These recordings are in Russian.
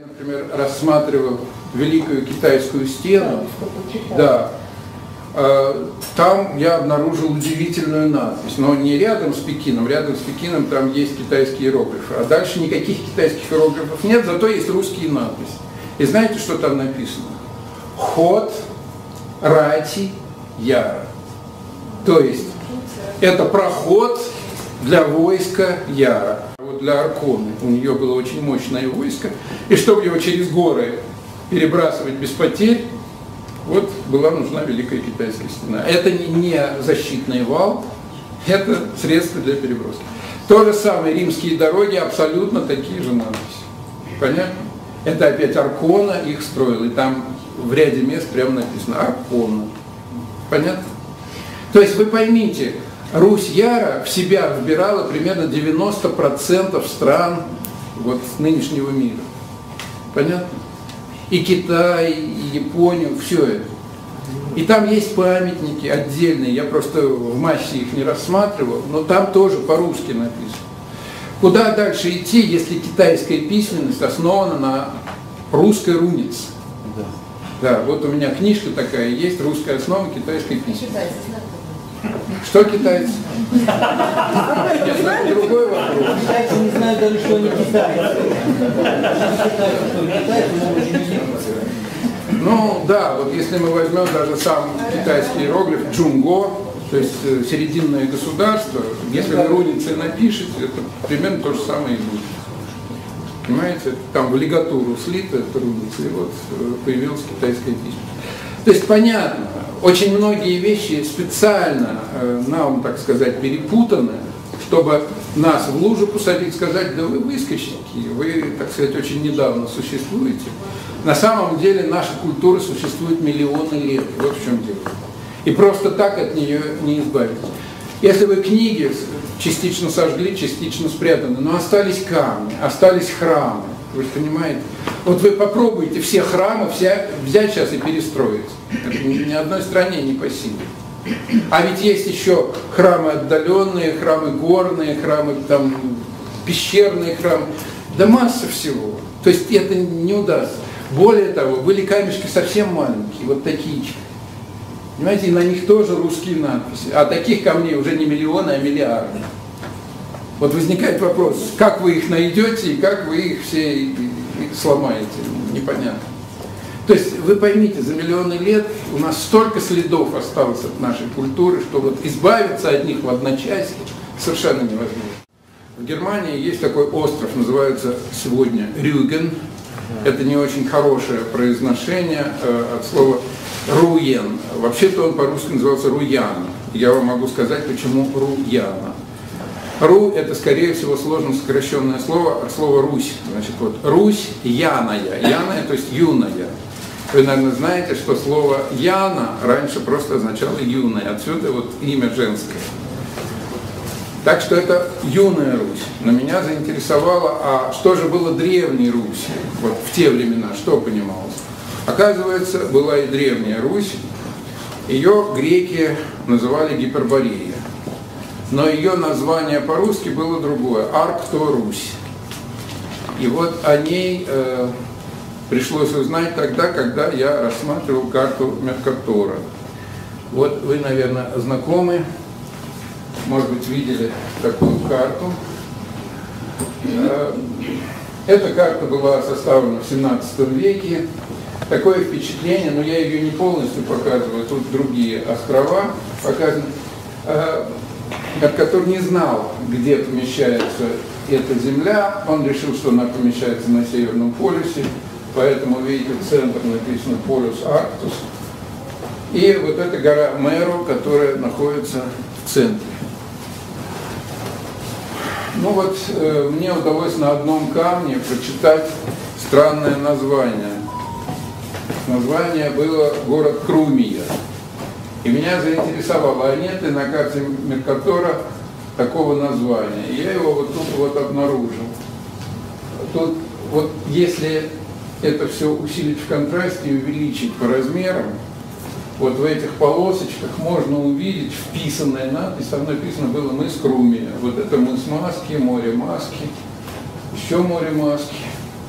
Например, рассматривал Великую Китайскую стену, да, там я обнаружил удивительную надпись, но не рядом с Пекином там есть китайские иероглифы, а дальше никаких китайских иероглифов нет, зато есть русские надписи. И знаете, что там написано? Ход Рати Яра. То есть это проход для войска Яра. Вот для Арконы у нее было очень мощное войско, и чтобы его через горы перебрасывать без потерь, вот была нужна Великая Китайская стена. Это не защитный вал, это средство для переброски. То же самое, римские дороги абсолютно такие же надписи. Понятно? Это опять Аркона их строил, и там в ряде мест прямо написано Аркона. Понятно? То есть вы поймите, Русь Яра в себя вбирала примерно 90% стран вот, нынешнего мира. Понятно? И Китай, и Японию, все это. И там есть памятники отдельные, я просто в массе их не рассматривал, но там тоже по-русски написано. Куда дальше идти, если китайская письменность основана на русской рунице? Да. Да, вот у меня книжка такая есть, «Русская основа китайской письменности». Что китайцы? Нет, это другой вопрос. Китайцы не знают даже, что они китайцы. Ну да, вот если мы возьмем даже сам китайский иероглиф Джунго, то есть серединное государство, если вы руницей напишете, это примерно то же самое и будет. Понимаете? Там в лигатуру слито это руница, и вот появилась китайская письменность. То есть понятно, очень многие вещи специально нам, так сказать, перепутаны, чтобы нас в лужу посадить, сказать, да вы выскочники, вы, так сказать, очень недавно существуете. На самом деле наша культура существует миллионы лет, вот в чем дело. И просто так от нее не избавиться. Если вы книги частично сожгли, частично спрятаны, но остались камни, остались храмы, вы же понимаете? Вот вы попробуйте все храмы взять сейчас и перестроить. Это ни одной стране не по силе. А ведь есть еще храмы отдаленные, храмы горные, храмы там, пещерные храмы. Да масса всего. То есть это не удастся. Более того, были камешки совсем маленькие, вот такие. Понимаете, и на них тоже русские надписи. А таких камней уже не миллионы, а миллиарды. Вот возникает вопрос, как вы их найдете и как вы их все сломаете, непонятно. То есть вы поймите, за миллионы лет у нас столько следов осталось от нашей культуры, что вот избавиться от них в одночасье совершенно невозможно. В Германии есть такой остров, называется сегодня Рюген. Это не очень хорошее произношение от слова Руен. Вообще-то он по-русски назывался Руяна. Я вам могу сказать, почему Руяна. Ру – это, скорее всего, сложно сокращенное слово от слова Русь. Значит, вот Русь Яная. Яная, то есть юная. Вы, наверное, знаете, что слово Яна раньше просто означало юная. Отсюда вот имя женское. Так что это юная Русь. Но меня заинтересовало, а что же было древней Русь? Вот в те времена, что понималось? Оказывается, была и древняя Русь. Ее греки называли Гиперборея. Но ее название по-русски было другое – Аркто-Русь. И вот о ней пришлось узнать тогда, когда я рассматривал карту Меркатора. Вот вы, наверное, знакомы, может быть, видели такую карту. Эта карта была составлена в 17 веке. Такое впечатление, но я ее не полностью показываю, тут другие острова показаны. Который не знал, где помещается эта Земля, он решил, что она помещается на Северном полюсе, поэтому, видите, центр написано полюс Арктус, и вот эта гора Меру, которая находится в центре. Ну вот, мне удалось на одном камне прочитать странное название. Название было город Крумия. И меня заинтересовало, а нет ли на карте Меркатора такого названия. И я его вот тут вот обнаружил. Тут вот если это все усилить в контрасте и увеличить по размерам, вот в этих полосочках можно увидеть вписанная надпись, там написано было «Мыс Крумия». Вот это мыс Маски, море Маски, еще море Маски.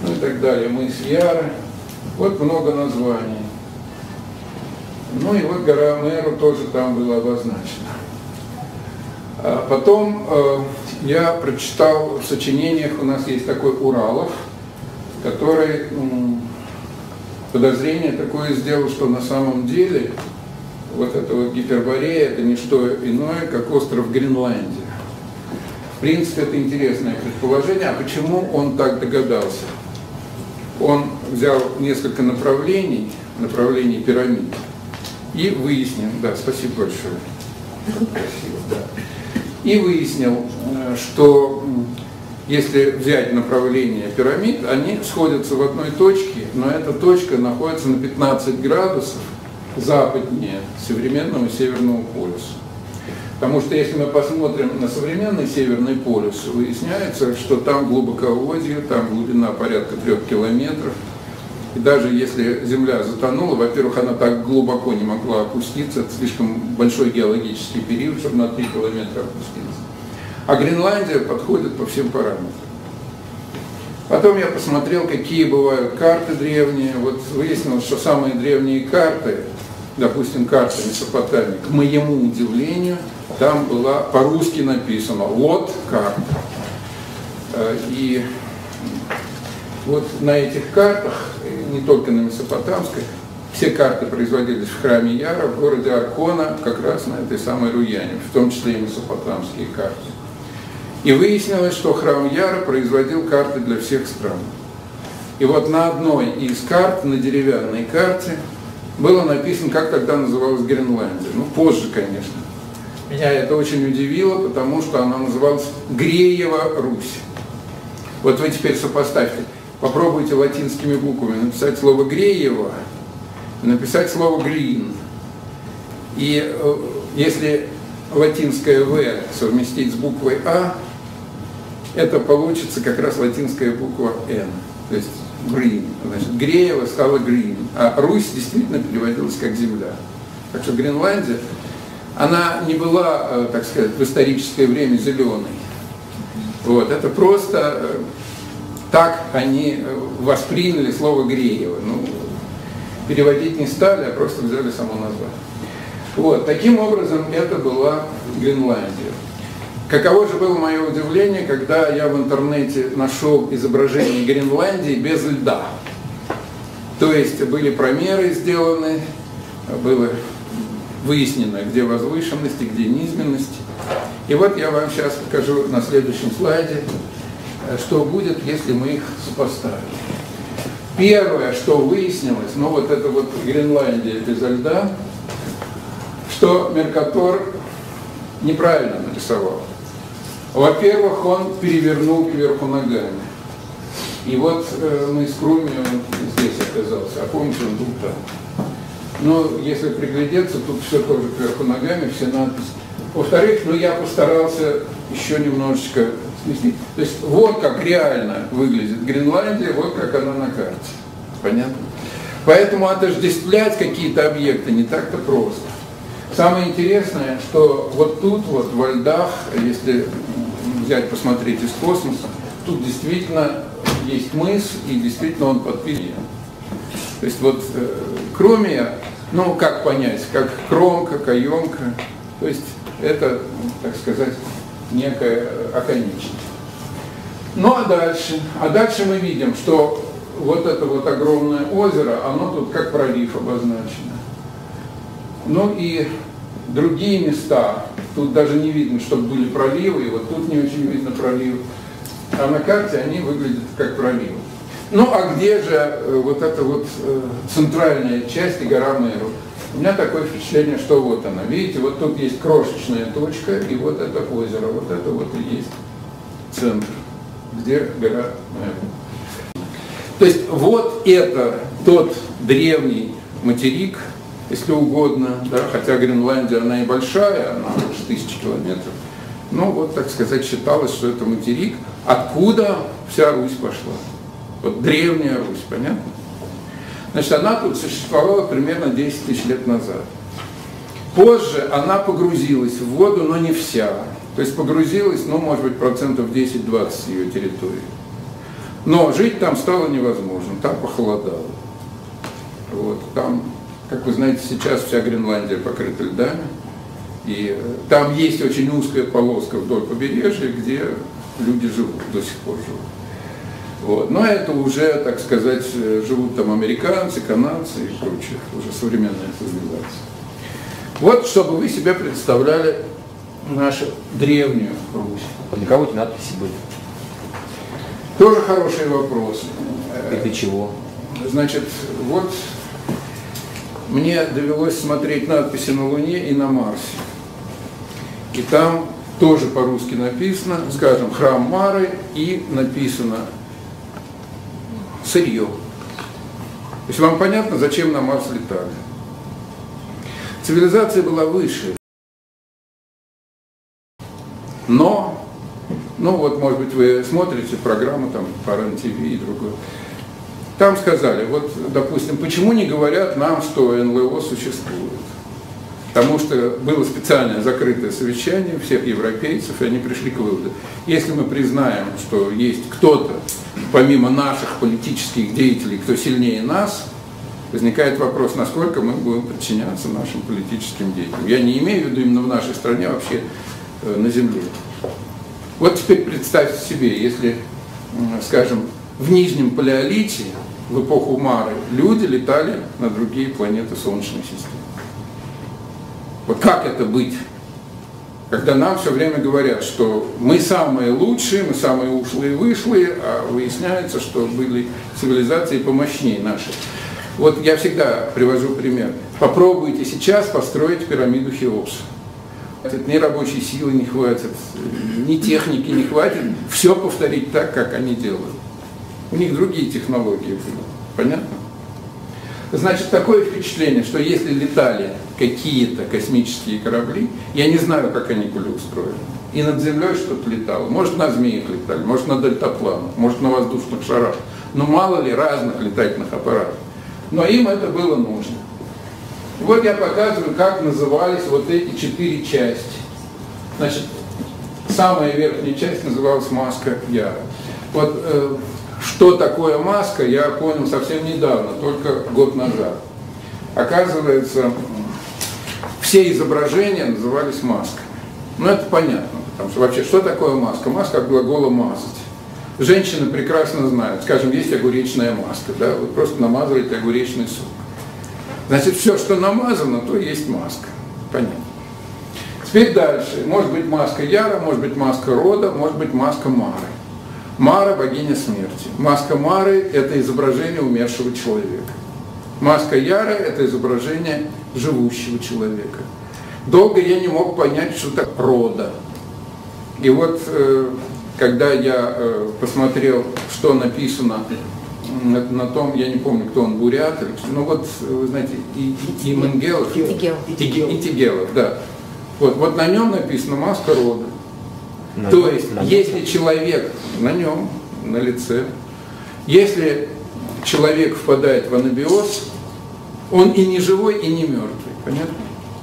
ну и так далее, мыс Яра. Вот много названий. Ну и вот гора Меру тоже там была обозначена. А потом я прочитал в сочинениях, у нас есть такой Уралов, который подозрение такое сделал, что на самом деле вот эта вот Гиперборея это не что иное, как остров Гренландия. В принципе, это интересное предположение. А почему он так догадался? Он взял несколько направлений пирамид и выяснил, да, спасибо большое, красиво, да, и выяснил, что если взять направление пирамид, они сходятся в одной точке, но эта точка находится на 15 градусов западнее современного Северного полюса. Потому что если мы посмотрим на современный Северный полюс, выясняется, что там глубоководье, там глубина порядка 3 километров. И даже если Земля затонула, во-первых, она так глубоко не могла опуститься, это слишком большой геологический период, чтобы на 3 километра опуститься. А Гренландия подходит по всем параметрам. Потом я посмотрел, какие бывают карты древние. Вот выяснилось, что самые древние карты, допустим, карта Месопотамии, к моему удивлению, там была по-русски написано «Лот карта». И вот на этих картах, не только на Месопотамской, все карты производились в храме Яра, в городе Аркона, как раз на этой самой Руяне, в том числе и месопотамские карты. И выяснилось, что храм Яра производил карты для всех стран. И вот на одной из карт, на деревянной карте, было написано, как тогда называлась Гренландия. Ну, позже, конечно. Меня это очень удивило, потому что она называлась Греева Русь. Вот вы теперь сопоставьте. Попробуйте латинскими буквами написать слово Греева, написать слово Грин. И если латинское В совместить с буквой А, это получится как раз латинская буква Н. То есть Green. Значит, Греева стала Green. А Русь действительно переводилась как земля. Так что Гренландия, она не была, так сказать, в историческое время зеленой. Вот, это просто так они восприняли слово Греева. Ну, переводить не стали, а просто взяли само название. Вот, таким образом, это была Гренландия. Каково же было мое удивление, когда я в интернете нашел изображение Гренландии без льда. То есть были промеры сделаны, было выяснено, где возвышенности, где низменность. И вот я вам сейчас покажу на следующем слайде, что будет, если мы их сопоставим. Первое, что выяснилось, ну вот это вот Гренландия без льда, что Меркатор неправильно нарисовал. Во-первых, он перевернул кверху ногами. И вот мы с Круми, он здесь оказался, а помните, он был там. Но если приглядеться, тут все тоже кверху ногами, все надписи. Во-вторых, ну я постарался еще немножечко сместить. То есть вот как реально выглядит Гренландия, вот как она на карте. Понятно? Поэтому отождествлять какие-то объекты не так-то просто. Самое интересное, что вот тут вот во льдах, если взять, посмотреть из космоса, тут действительно есть мыс, и действительно он подпилен. То есть вот Кромия, ну как понять, как кромка, каемка, то есть это, так сказать, некая оконечность. Ну а дальше мы видим, что вот это вот огромное озеро, оно тут как пролив обозначено. Ну и другие места, тут даже не видно, чтобы были проливы, и вот тут не очень видно проливы, а на карте они выглядят как проливы. Ну а где же вот эта вот центральная часть и гора Меру? У меня такое впечатление, что вот она, видите, вот тут есть крошечная точка, и вот это озеро, вот это вот и есть центр, где гора Меру. То есть вот это тот древний материк, если угодно, да, хотя Гренландия, она и большая, она больше 1000 километров, но вот, так сказать, считалось, что это материк, откуда вся Русь пошла. Вот древняя Русь, понятно? Значит, она тут существовала примерно 10 тысяч лет назад. Позже она погрузилась в воду, но не вся. То есть погрузилась, ну, может быть, процентов 10-20 ее территории. Но жить там стало невозможно, там похолодало. Вот, там, как вы знаете, сейчас вся Гренландия покрыта льдами. И там есть очень узкая полоска вдоль побережья, где люди живут, до сих пор живут. Вот. Но это уже, так сказать, живут там американцы, канадцы и прочие, уже современная цивилизация. Вот, чтобы вы себе представляли нашу древнюю Русь. Для кого эти надписи были? Тоже хороший вопрос. И для чего? Значит, вот мне довелось смотреть надписи на Луне и на Марсе. И там тоже по-русски написано, скажем, храм Мары, и написано сырье. То есть вам понятно, зачем на Марс летали? Цивилизация была выше. Но, ну вот, может быть, вы смотрите программу там по РЕН-ТВ и другое. Там сказали, вот, допустим, почему не говорят нам, что НЛО существует? Потому что было специальное закрытое совещание всех европейцев, и они пришли к выводу. Если мы признаем, что есть кто-то, помимо наших политических деятелей, кто сильнее нас, возникает вопрос, насколько мы будем подчиняться нашим политическим деятелям. Я не имею в виду именно в нашей стране, а вообще на Земле. Вот теперь представьте себе, если, скажем, в Нижнем Палеолите, в эпоху Мары, люди летали на другие планеты Солнечной системы. Вот как это быть, когда нам все время говорят, что мы самые лучшие, мы самые ушлые-вышлые, а выясняется, что были цивилизации помощнее наши. Вот я всегда привожу пример. Попробуйте сейчас построить пирамиду Хеопса. Ни рабочей силы не хватит, ни техники не хватит, все повторить так, как они делают. У них другие технологии были. Понятно? Значит, такое впечатление, что если летали какие-то космические корабли, я не знаю, как они были устроены. И над Землей что-то летало. Может, на змеях летали, может, на дельтапланах, может, на воздушных шарах. Но мало ли разных летательных аппаратов. Но им это было нужно. И вот я показываю, как назывались вот эти 4 части. Значит, самая верхняя часть называлась маска Яра. Вот что такое маска, я понял совсем недавно, только год назад. Оказывается, все изображения назывались масками. Ну, это понятно, потому что вообще, что такое маска? Маска от глагола «мазать». Женщины прекрасно знают, скажем, есть огуречная маска, да, вы просто намазываете огуречный сок. Значит, все, что намазано, то есть маска. Понятно. Теперь дальше. Может быть маска Яра, может быть маска Рода, может быть маска Мары. Мара – богиня смерти. Маска Мары – это изображение умершего человека. Маска Яра – это изображение живущего человека. Долго я не мог понять, что такое Рода. И вот, когда я посмотрел, что написано на том, я не помню, кто он, бурят, ну вот, вы знаете, Менгелов. Итигелов, да. Вот на нем написано маска Рода. То есть, если человек на нем, на лице, если человек впадает в анабиоз, он и не живой, и не мертвый. Понятно?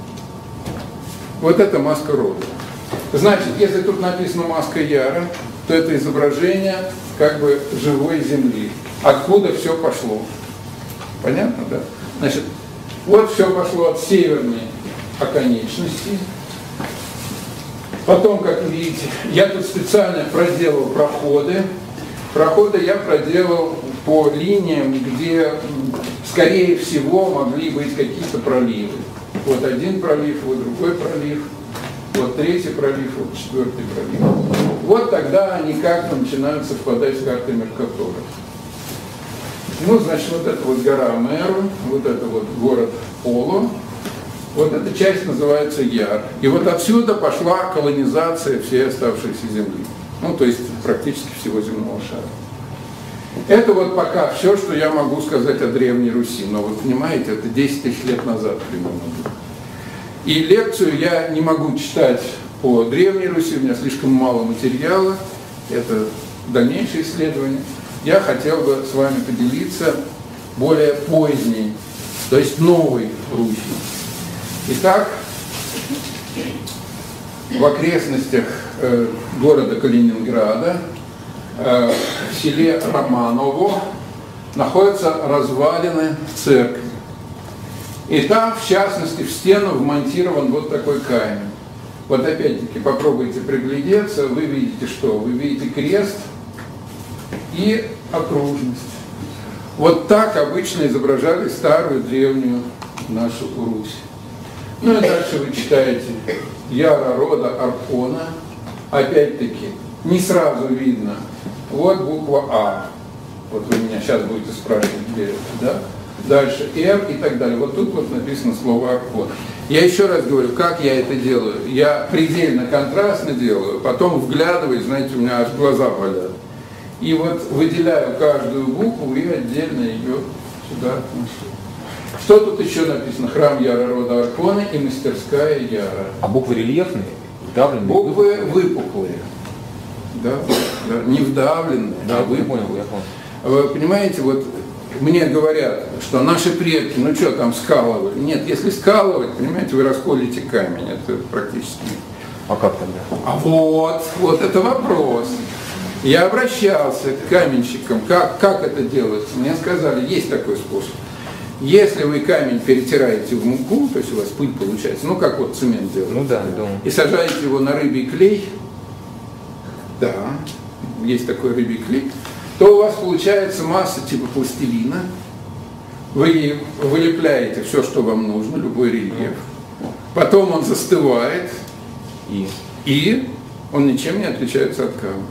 Вот это маска Рода. Значит, если тут написано маска Яра, то это изображение как бы живой земли. Откуда все пошло. Понятно, да? Значит, вот все пошло от северной оконечности. Потом, как видите, я тут специально проделал проходы. Проходы я проделал по линиям, где, скорее всего, могли быть какие-то проливы. Вот один пролив, вот другой пролив, вот третий пролив, вот четвертый пролив. Вот тогда они как-то начинают совпадать с картой Меркатора. Ну, значит, вот это вот гора Меру, вот это вот город Поло. Вот эта часть называется Яр. И вот отсюда пошла колонизация всей оставшейся земли. Ну, то есть практически всего земного шара. Это вот пока все, что я могу сказать о Древней Руси. Но вот понимаете, это 10 тысяч лет назад примерно было. И лекцию я не могу читать по Древней Руси, у меня слишком мало материала. Это дальнейшее исследование. Я хотел бы с вами поделиться более поздней, то есть новой Русью. Итак, в окрестностях города Калининграда в селе Романово находятся развалины церкви. И там, в частности, в стену вмонтирован вот такой камень. Вот опять-таки попробуйте приглядеться, вы видите что? Вы видите крест и окружность. Вот так обычно изображали старую древнюю нашу Русь. Ну и дальше вы читаете Яра рода Аркона. Опять-таки, не сразу видно. Вот буква А. Вот вы меня сейчас будете спрашивать, где это, да? Дальше Р и так далее. Вот тут вот написано слово Аркон. Я еще раз говорю, как я это делаю. Я предельно контрастно делаю, потом вглядываюсь, знаете, у меня аж глаза болят. И вот выделяю каждую букву и отдельно ее сюда отношу. Что тут еще написано? Храм Яра рода Аркона и мастерская Яра. А буквы рельефные? Вдавленные? Буквы выпуклые. Да, да, не вдавленные, Да, а я понял, выпуклые. я понял. Вы понимаете, вот мне говорят, что наши предки, ну что там скалывали? Нет, если скалывать, понимаете, вы расколите камень, это практически. А как тогда? А вот это вопрос. Я обращался к каменщикам, как это делается. Мне сказали, есть такой способ. Если вы камень перетираете в муку, то есть у вас пыль получается, ну как вот цемент делают, Ну да, думаю. и сажаете его на рыбий клей, да, есть такой рыбий клей, то у вас получается масса типа пластилина, вы вылепляете все, что вам нужно, любой рельеф, потом он застывает, и он ничем не отличается от камня.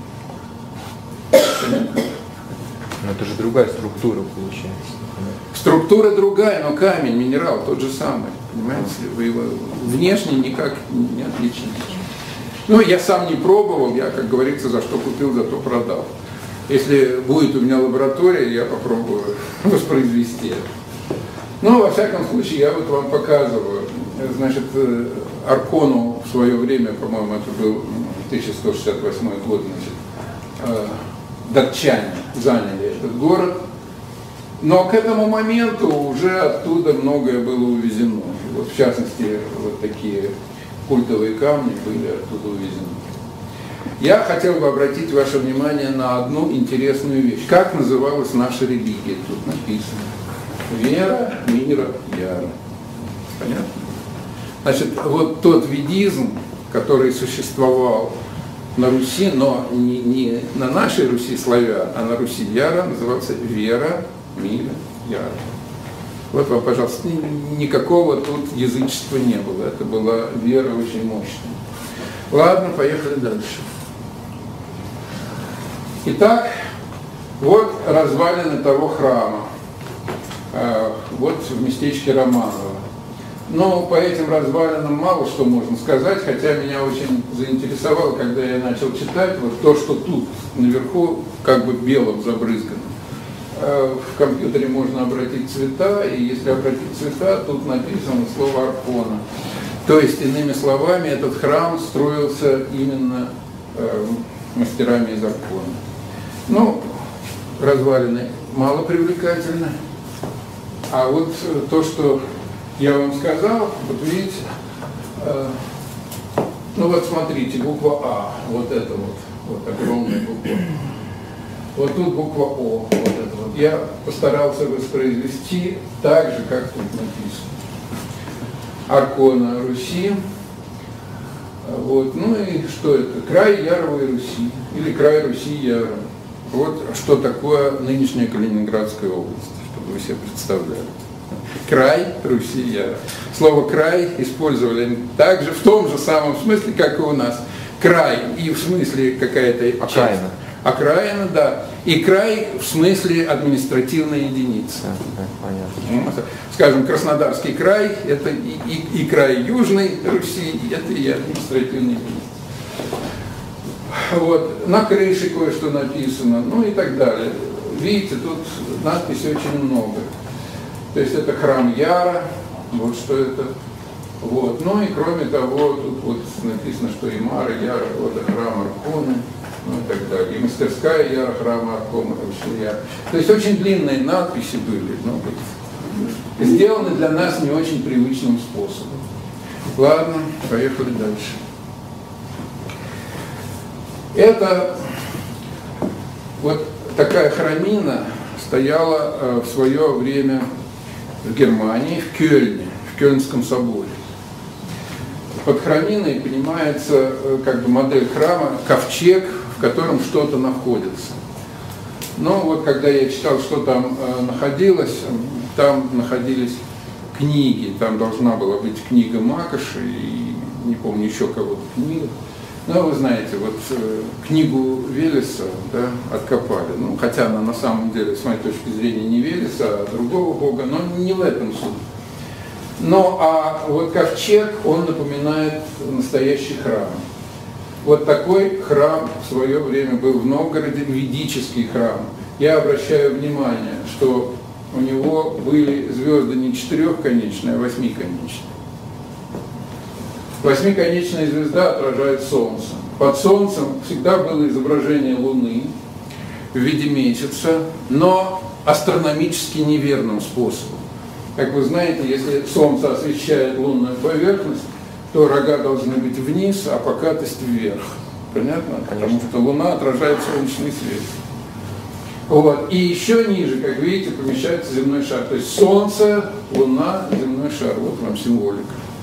Но это же другая структура получается. Структура другая, но камень, минерал тот же самый, понимаете, вы его внешне никак не отличите. Ну, я сам не пробовал, я, как говорится, за что купил, за то продал. Если будет у меня лаборатория, я попробую воспроизвести это. Ну, во всяком случае, я вот вам показываю. Значит, Аркону в свое время, по-моему, это был 1168 год, значит, датчане заняли этот город. Но к этому моменту уже оттуда многое было увезено. Вот в частности, вот такие культовые камни были оттуда увезены. Я хотел бы обратить ваше внимание на одну интересную вещь. Как называлась наша религия? Тут написано. Вера, мира, яра. Понятно? Значит, вот тот ведизм, который существовал на Руси, но не на нашей Руси славян, а на Руси яра, назывался вера, мира, яра. Вот вам, пожалуйста, никакого тут язычества не было. Это была вера очень мощная. Ладно, поехали дальше. Итак, вот развалины того храма. Вот в местечке Романово. Но по этим развалинам мало что можно сказать, хотя меня очень заинтересовало, когда я начал читать, вот то, что тут наверху как бы белым забрызгано. В компьютере можно обратить цвета, и если обратить цвета, тут написано слово Аркона. То есть, иными словами, этот храм строился именно мастерами из Аркона. Ну, развалины мало привлекательны. А вот то, что я вам сказал, вот видите, ну вот смотрите, буква А, вот это вот огромная буква. Вот тут буква О, вот это вот. Я постарался воспроизвести так же, как тут написано. Аркона Руси. Вот. Ну и что это? Край Яровой Руси. Или край Руси Яра. Вот что такое нынешняя Калининградская область, чтобы вы себе представляли. Край Руси Яра. Слово край использовали также в том же самом смысле, как и у нас. Край и в смысле какая-то окраина. Окраина, да. И край в смысле административная единица. Понятно. Скажем, Краснодарский край, это и край Южной Руси, это и административная единица. Вот. На крыше кое-что написано, ну и так далее. Видите, тут надписей очень много. То есть это храм Яра, вот что это. Вот. Ну и кроме того, тут вот написано, что и Мара, Яра, вот это храм Арконы, ну и так далее. И мастерская Яра, храма Аркона, Яра. То есть очень длинные надписи были, ну, вот, сделаны для нас не очень привычным способом. Ладно, поехали дальше. Это Вот такая храмина стояла в свое время в Германии, в Кёльне, в Кёльнском соборе. Под храминой понимается как бы модель храма, ковчег, в котором что-то находится. Но вот когда я читал, что там находилось, там находились книги, там должна была быть книга Макоши и не помню еще кого-то книга. Ну, вы знаете, вот книгу Велеса, да, откопали, ну, хотя она на самом деле, с моей точки зрения, не Велеса, а другого бога, но не в этом суть. Ну, а вот ковчег, он напоминает настоящий храм. Вот такой храм в свое время был в Новгороде, ведический храм. Я обращаю внимание, что у него были звезды не четырехконечные, а восьмиконечные. Восьмиконечная звезда отражает Солнце. Под Солнцем всегда было изображение Луны в виде месяца, но астрономически неверным способом. Как вы знаете, если Солнце освещает лунную поверхность, то рога должны быть вниз, а покатость вверх. Понятно? Потому что Луна отражает солнечный свет. Вот. И еще ниже, как видите, помещается земной шар. То есть Солнце, Луна, земной шар. Вот вам символика.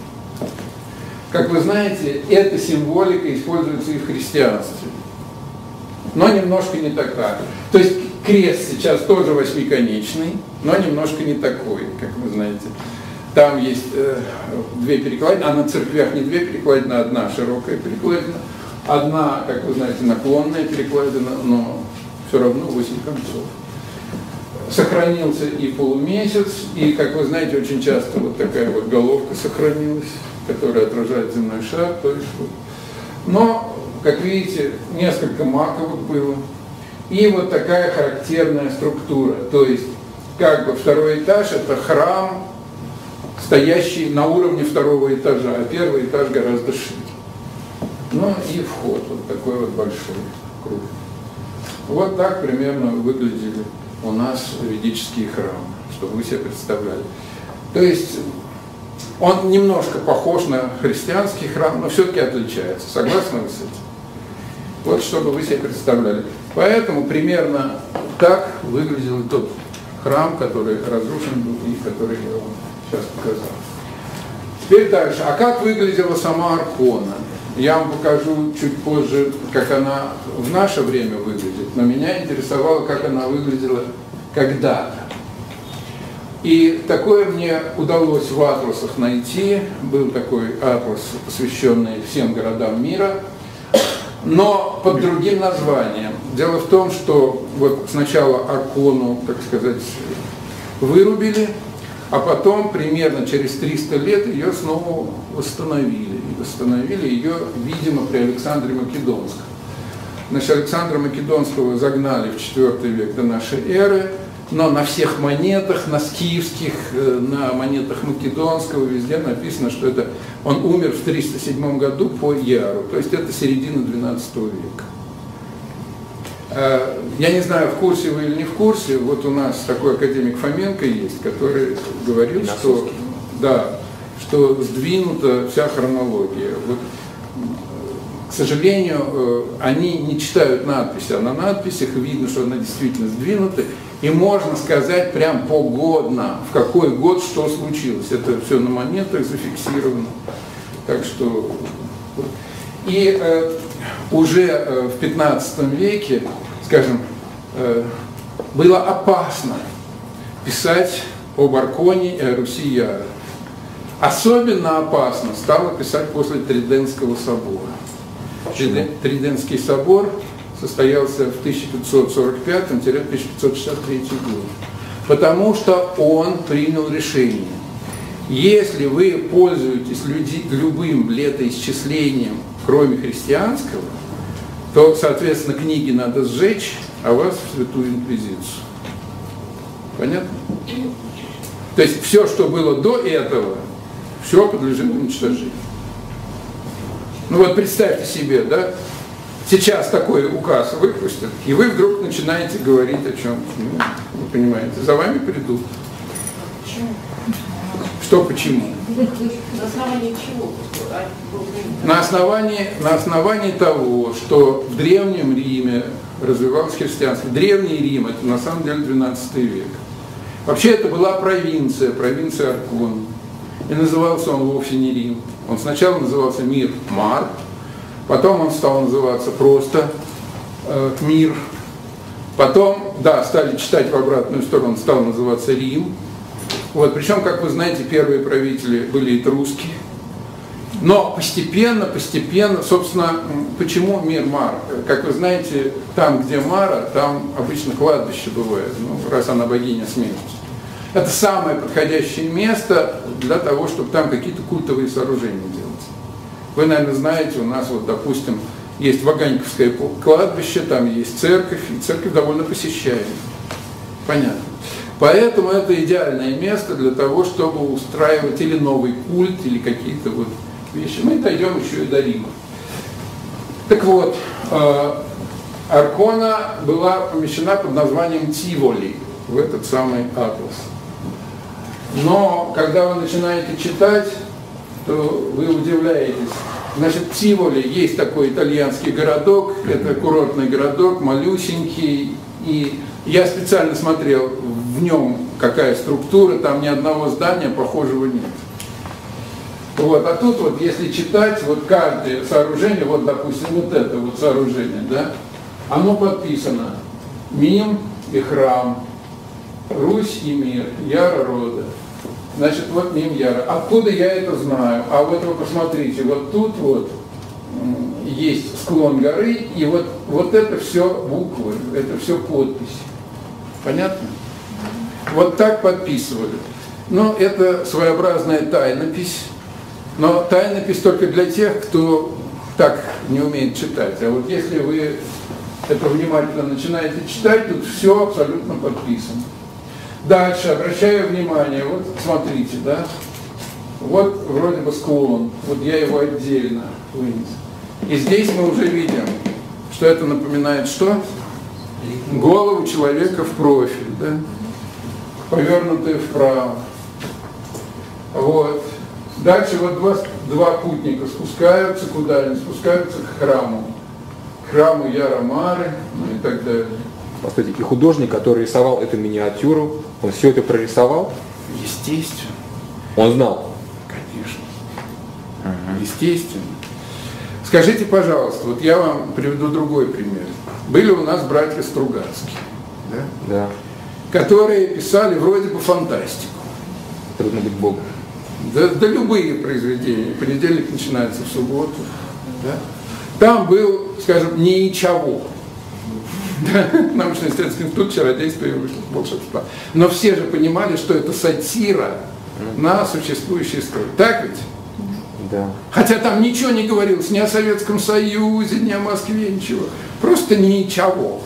Как вы знаете, эта символика используется и в христианстве. Но немножко не такая. То есть крест сейчас тоже восьмиконечный, но немножко не такой, как вы знаете. Там есть две перекладины, а на церквях не две перекладины, а одна широкая перекладина. Одна, как вы знаете, наклонная перекладина, но все равно 8 концов. Сохранился и полумесяц, и, как вы знаете, очень часто вот такая вот головка сохранилась, которая отражает земной шар. То есть, вот. Но, как видите, несколько маковок было. И вот такая характерная структура. То есть, как бы второй этаж – это храм, стоящий на уровне второго этажа, а первый этаж гораздо шире. Ну и вход вот такой вот большой, круг. Вот так примерно выглядели у нас ведические храмы, чтобы вы себе представляли. То есть он немножко похож на христианский храм, но все-таки отличается. Согласны вы с этим? Вот чтобы вы себе представляли. Поэтому примерно так выглядел тот храм, который разрушен был и который я вам сейчас показал. Теперь дальше. А как выглядела сама Аркона? Я вам покажу чуть позже, как она в наше время выглядит, но меня интересовало, как она выглядела когда-то. И такое мне удалось в атласах найти. Был такой атлас, посвященный всем городам мира, но под другим названием. Дело в том, что вот сначала Аркону, так сказать, вырубили, а потом, примерно через 300 лет, ее снова восстановили. И восстановили ее, видимо, при Александре Македонском. Значит, Александра Македонского загнали в IV век до нашей эры, но на всех монетах, на скифских, на монетах Македонского, везде написано, что это он умер в 307 году по Яру, то есть это середина XII века. Я не знаю, в курсе вы или не в курсе, вот у нас такой академик Фоменко есть, который говорил, что, да, что сдвинута вся хронология. Вот, к сожалению, они не читают надписи, а на надписях видно, что она действительно сдвинута, и можно сказать прям погодно, в какой год что случилось. Это все на монетах зафиксировано. Так что... И уже в 15 веке, скажем, было опасно писать об Арконе и о Руси Яра. Особенно опасно стало писать после Тридентского собора. Тридентский собор состоялся в 1545-1563 год, потому что он принял решение. Если вы пользуетесь любым летоисчислением, кроме христианского, то, соответственно, книги надо сжечь, а вас в Святую Инквизицию. Понятно? То есть все, что было до этого, все подлежит уничтожению. Ну вот представьте себе, да, сейчас такой указ выпустят, и вы вдруг начинаете говорить о чем-то. Ну, вы понимаете, за вами придут. Почему? Что почему? На основании чего? На основании того, что в Древнем Риме развивалось христианство. Древний Рим, это на самом деле 12 век. Вообще это была провинция Аркон. И назывался он вовсе не Рим. Он сначала назывался Мир Мар, потом он стал называться просто Мир. Потом, да, стали читать в обратную сторону, он стал называться Рим. Вот, причем, как вы знаете, первые правители были этруски. Но постепенно, собственно, почему Мир Мар? Как вы знаете, там, где Мара, там обычно кладбище бывает, ну, раз она богиня смерти. Это самое подходящее место для того, чтобы там какие-то культовые сооружения делать. Вы, наверное, знаете, у нас, вот, допустим, есть Ваганьковское кладбище, там есть церковь, и церковь довольно посещаемая. Понятно. Поэтому это идеальное место для того, чтобы устраивать или новый культ, или какие-то вот вещи. Мы дойдем еще и до Рима. Так вот, Аркона была помещена под названием Тиволи в этот самый атлас. Но когда вы начинаете читать, то вы удивляетесь. Значит, Тиволи есть такой итальянский городок, это курортный городок, малюсенький, и я специально смотрел в нем, какая структура, там ни одного здания похожего нет. Вот, а тут вот, если читать, вот каждое сооружение, вот, допустим, вот это вот сооружение, да, оно подписано Мим и храм, Русь и мир, Яра рода. Значит, вот Мим Яра. Откуда я это знаю? А вот вы посмотрите, вот тут вот есть склон горы, и вот это все буквы, это все подписи. Понятно? Вот так подписывали. Но это своеобразная тайнопись. Но тайнопись только для тех, кто так не умеет читать. А вот если вы это внимательно начинаете читать, тут все абсолютно подписано. Дальше, обращаю внимание, вот смотрите, да, вот вроде бы склон, вот я его отдельно вынес. И здесь мы уже видим, что это напоминает что? Голову человека в профиль, да, повернутую вправо. Вот. Дальше вот два путника спускаются, куда они спускаются? К храму Яра Мары, ну и так далее. Постойте, и художник, который рисовал эту миниатюру, он все это прорисовал? Естественно. Он знал? Конечно. Естественно. Скажите, пожалуйста, вот я вам приведу другой пример. Были у нас братья Стругацкие, да? Да. Которые писали вроде бы фантастику. Трудно быть Богом. Да любые произведения. Понедельник начинается в субботу. Да? Там был, скажем, ничего. Научно-исследовательский институт чародейства и волшебства. Но все же понимали, что это сатира на существующий строй. Так ведь? Да. Хотя там ничего не говорилось ни о Советском Союзе, ни о Москве, ничего. Просто ничего.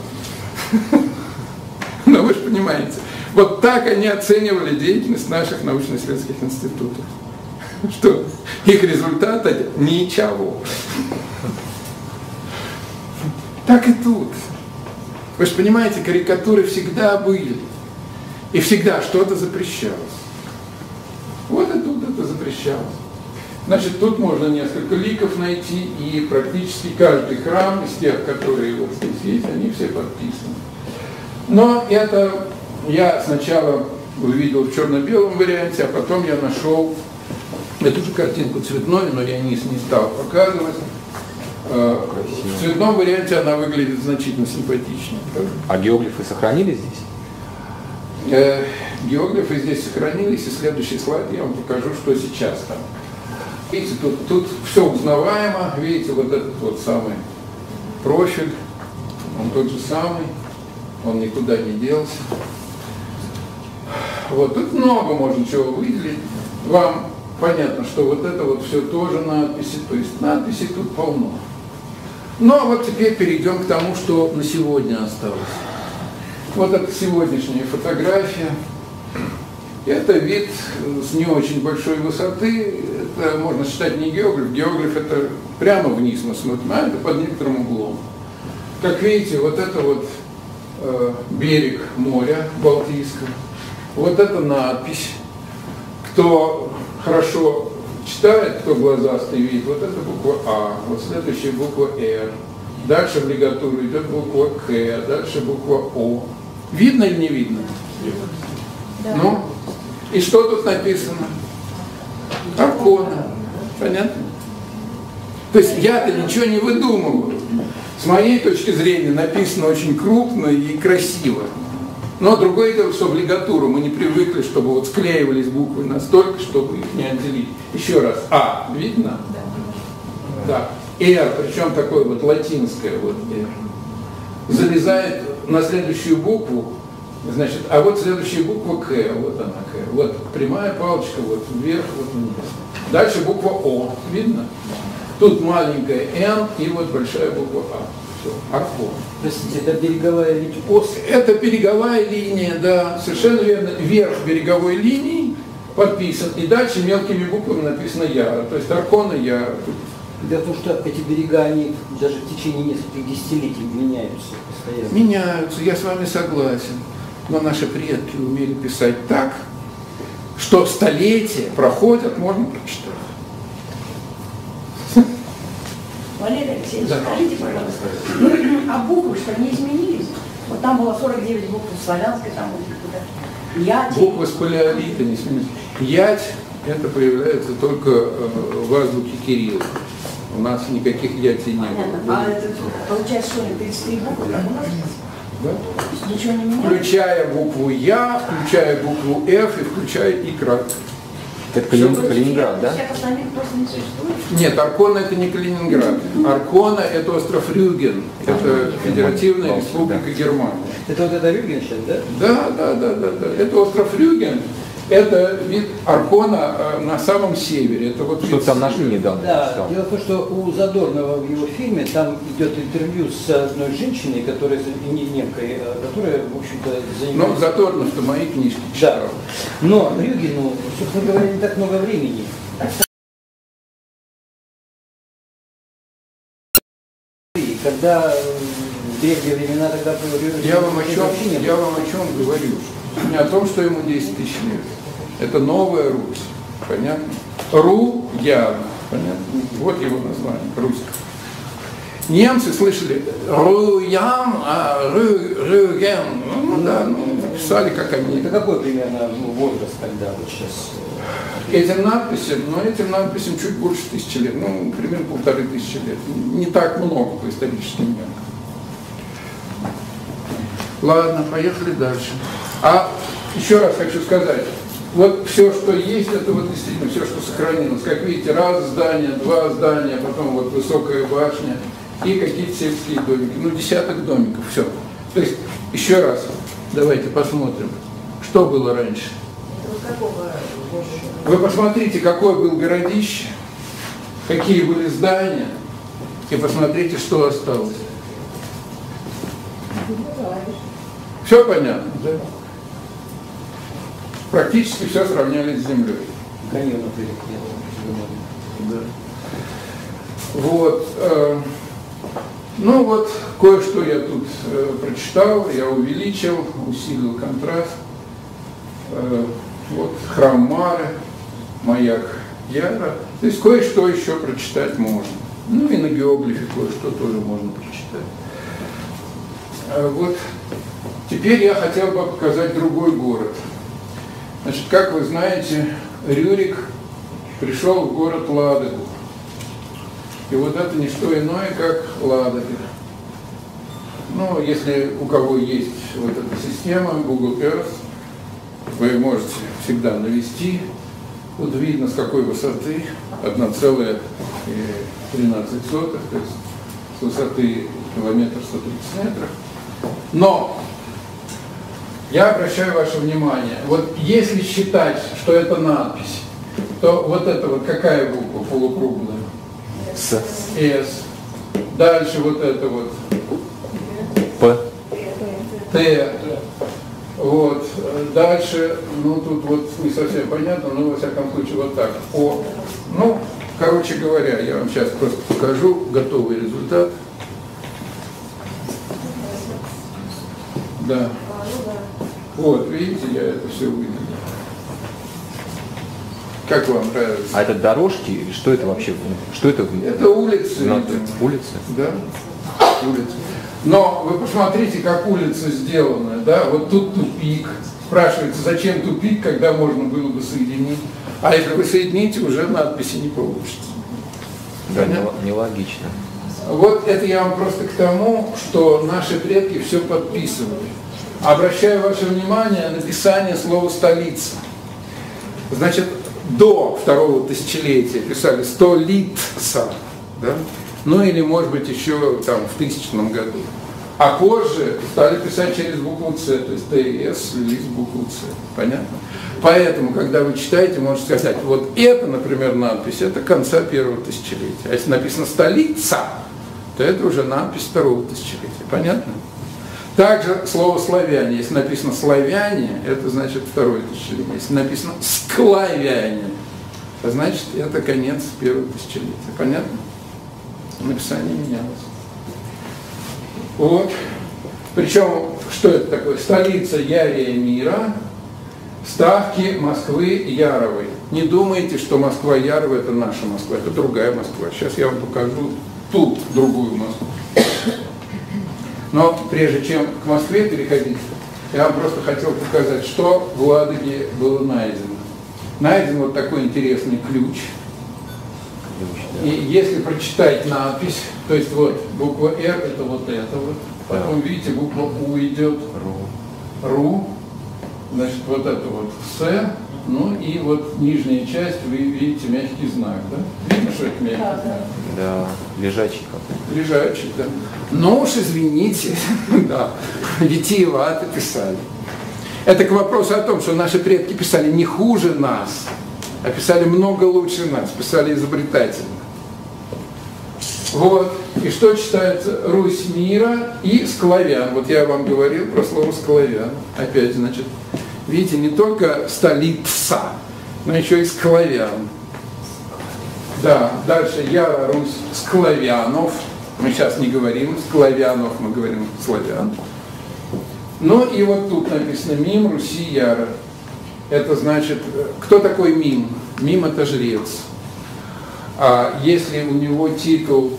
Но вы же понимаете. Вот так они оценивали деятельность наших научно-исследовательских институтов. Что их результат – ничего. Так и тут. Вы же понимаете, карикатуры всегда были. И всегда что-то запрещалось. Вот и тут это запрещалось. Значит, тут можно несколько ликов найти, и практически каждый храм из тех, которые вот здесь есть, они все подписаны. Но это я сначала увидел в черно-белом варианте, а потом я нашел эту же картинку цветной, но я не стал показывать. В цветном варианте она выглядит значительно симпатичнее. А геоглифы сохранились здесь? Геоглифы здесь сохранились, и следующий слайд я вам покажу, что сейчас там. Видите, тут все узнаваемо, видите, вот этот вот самый профиль, он тот же самый, он никуда не делся. Вот, тут много можно чего выделить. Вам понятно, что вот это вот все тоже надписи, то есть надписей тут полно. Но вот теперь перейдем к тому, что на сегодня осталось. Вот это сегодняшняя фотография. Это вид с не очень большой высоты. Это можно считать не геоглиф. Геоглиф это прямо вниз мы смотрим, а это под некоторым углом. Как видите, вот это вот берег моря Балтийского. Вот это надпись. Кто хорошо читает, кто глазастый видит, вот это буква А, вот следующая буква Р. Дальше в лигатуру идет буква К, дальше буква О. Видно или не видно? Да. Ну, и что тут написано? Аркона. Понятно? То есть я-то ничего не выдумываю. С моей точки зрения написано очень крупно и красиво. Но другое дело, что в лигатуру мы не привыкли, чтобы вот склеивались буквы настолько, чтобы их не отделить. Еще раз. А. Видно? Да. Р, причем такое вот латинское вот Р, залезает на следующую букву, значит, а вот следующая буква К, вот она К. Вот прямая палочка, вот вверх, вот вниз. Дальше буква О. Видно? Тут маленькая Н и вот большая буква А. Все, Аркон. Простите, это береговая линия ОС. Это береговая линия, да, совершенно верно. Верх береговой линии подписан, и дальше мелкими буквами написано Яра. То есть Аркона Яра. Дело в том, что эти берега, они даже в течение нескольких десятилетий меняются постоянно. Меняются, я с вами согласен. Но наши предки умели писать так, что столетия проходят, можно прочитать. Валерий Алексеевич, Да. скажите, пожалуйста, а буквы что, не изменились? Вот там было 49 букв славянской, там вот куда-то. Ять. Буквы с палеолита не сменились. Ять это появляется только в азбуке Кирилла. У нас никаких ятей не Понятно. было. А это, получается, что 33 буквы, как у нас? Да? Ничего не менялось? Включая букву Я, включая букву Ф и включая икра. Это Калининград, да? Всех остальных просто не существует? Нет, Аркона это не Калининград. Аркона это остров Рюген. Это Федеративная Республика Германия. Это вот это Рюген сейчас, да? Да. Это остров Рюген. Это вид Аркона на самом севере. Это вот Что вид- там нашли недавно? Да, читал. дело в том, что у Задорнова в его фильме там идет интервью с одной женщиной, которая не немкой, которая, в общем-то, Ну, занимается... Задорнов-то мои книжки Да. читал. Но Рюгену, собственно говоря, не так много времени. И когда в древние времена тогда Я вам о чем вообще говорю? Не о том, что ему 10 тысяч лет. Это новая Русь. Понятно? Ру-Ян. Понятно? Вот его название, русское. Немцы слышали Ру-Ян, а Рю-Рюген. Ну да, писали, как они. Это какой примерно возраст тогда вот сейчас? Этим надписям чуть больше 1000 лет. Ну, примерно 1500 лет. Не так много по историческим меркам. Ладно, поехали дальше. А еще раз хочу сказать, вот все, что есть, это вот действительно все, что сохранилось. Как видите, раз здание, два здания, потом вот высокая башня и какие-то сельские домики. Ну, десяток домиков, все. То есть, еще раз, давайте посмотрим, что было раньше. Вы посмотрите, какое было городище, какие были здания, и посмотрите, что осталось. Все понятно, да? Практически все сравняли с землей. Каньон, Да. Вот. Ну вот, кое-что я тут прочитал, я увеличил, усилил контраст. Вот храм Мары, маяк Яра. То есть кое-что еще прочитать можно. Ну и на геоглифе кое-что тоже можно прочитать. Вот. Теперь я хотел бы показать другой город. Значит, как вы знаете, Рюрик пришел в город Ладогу. И вот это не что иное, как Ладога. Ну, если у кого есть вот эта система Google Earth, вы можете всегда навести. Вот видно, с какой высоты, 1,13, то есть с высоты километр 130 метров. Но я обращаю ваше внимание, вот если считать, что это надпись, то вот это вот какая буква полукруглая? С. С. Дальше вот это вот П. Т. Вот. Дальше, ну тут вот не совсем понятно, но во всяком случае вот так. О. Ну, короче говоря, я вам сейчас просто покажу готовый результат. Да. Вот, видите, я это все выделил. Как вам нравится? А это дорожки или что это вообще? Что это? Это улицы. Улицы? Да. улица. Но вы посмотрите, как улица сделана, да, вот тут тупик. Спрашивается, зачем тупик, когда можно было бы соединить? А если вы соедините, уже надписи не получится. Да, нелогично. Вот это я вам просто к тому, что наши предки все подписывали. Обращаю ваше внимание на написание слова «столица». Значит, до второго тысячелетия писали «столица», да? Ну или, может быть, еще там в 1000 году. А позже стали писать через букву «Ц», то есть «ТС» слились в букву «Ц». Понятно? Поэтому, когда вы читаете, можете сказать, вот это, например, надпись, это конца первого тысячелетия. А если написано «столица», то это уже надпись второго тысячелетия. Понятно? Также слово «славяне». Если написано «славяне», это значит второе тысячелетие. Если написано «склавяне», то значит это конец первого тысячелетия. Понятно? Написание менялось. Вот. Причем, что это такое? Столица Ярия мира, ставки Москвы Яровой. Не думайте, что Москва Ярова это наша Москва, это другая Москва. Сейчас я вам покажу ту другую Москву. Но прежде чем к Москве переходить, я вам просто хотел показать, что в Ладоге было найдено. Найден вот такой интересный ключ. И если прочитать надпись, то есть вот буква «Р» это вот, потом видите, буква «У» идет, «Ру», значит вот это вот «С», ну и вот нижняя часть, вы видите мягкий знак, да? Видно, что это мягкий знак? Да, лежачий какой-то. Лежачий, да. Ну уж извините, да, витиевато писали. Это к вопросу о том, что наши предки писали не хуже нас, а писали много лучше нас, писали изобретательно. Вот. И что читается? Русь мира и склавян. Вот я вам говорил про слово склавян. Опять, значит, видите, не только столица, но еще и склавян. Да, дальше Яра, Русь, склавянов. Мы сейчас не говорим склавянов, мы говорим славян. Ну и вот тут написано Мим, Руси, Яра. Это значит, кто такой Мим? Мим это жрец. А если у него титул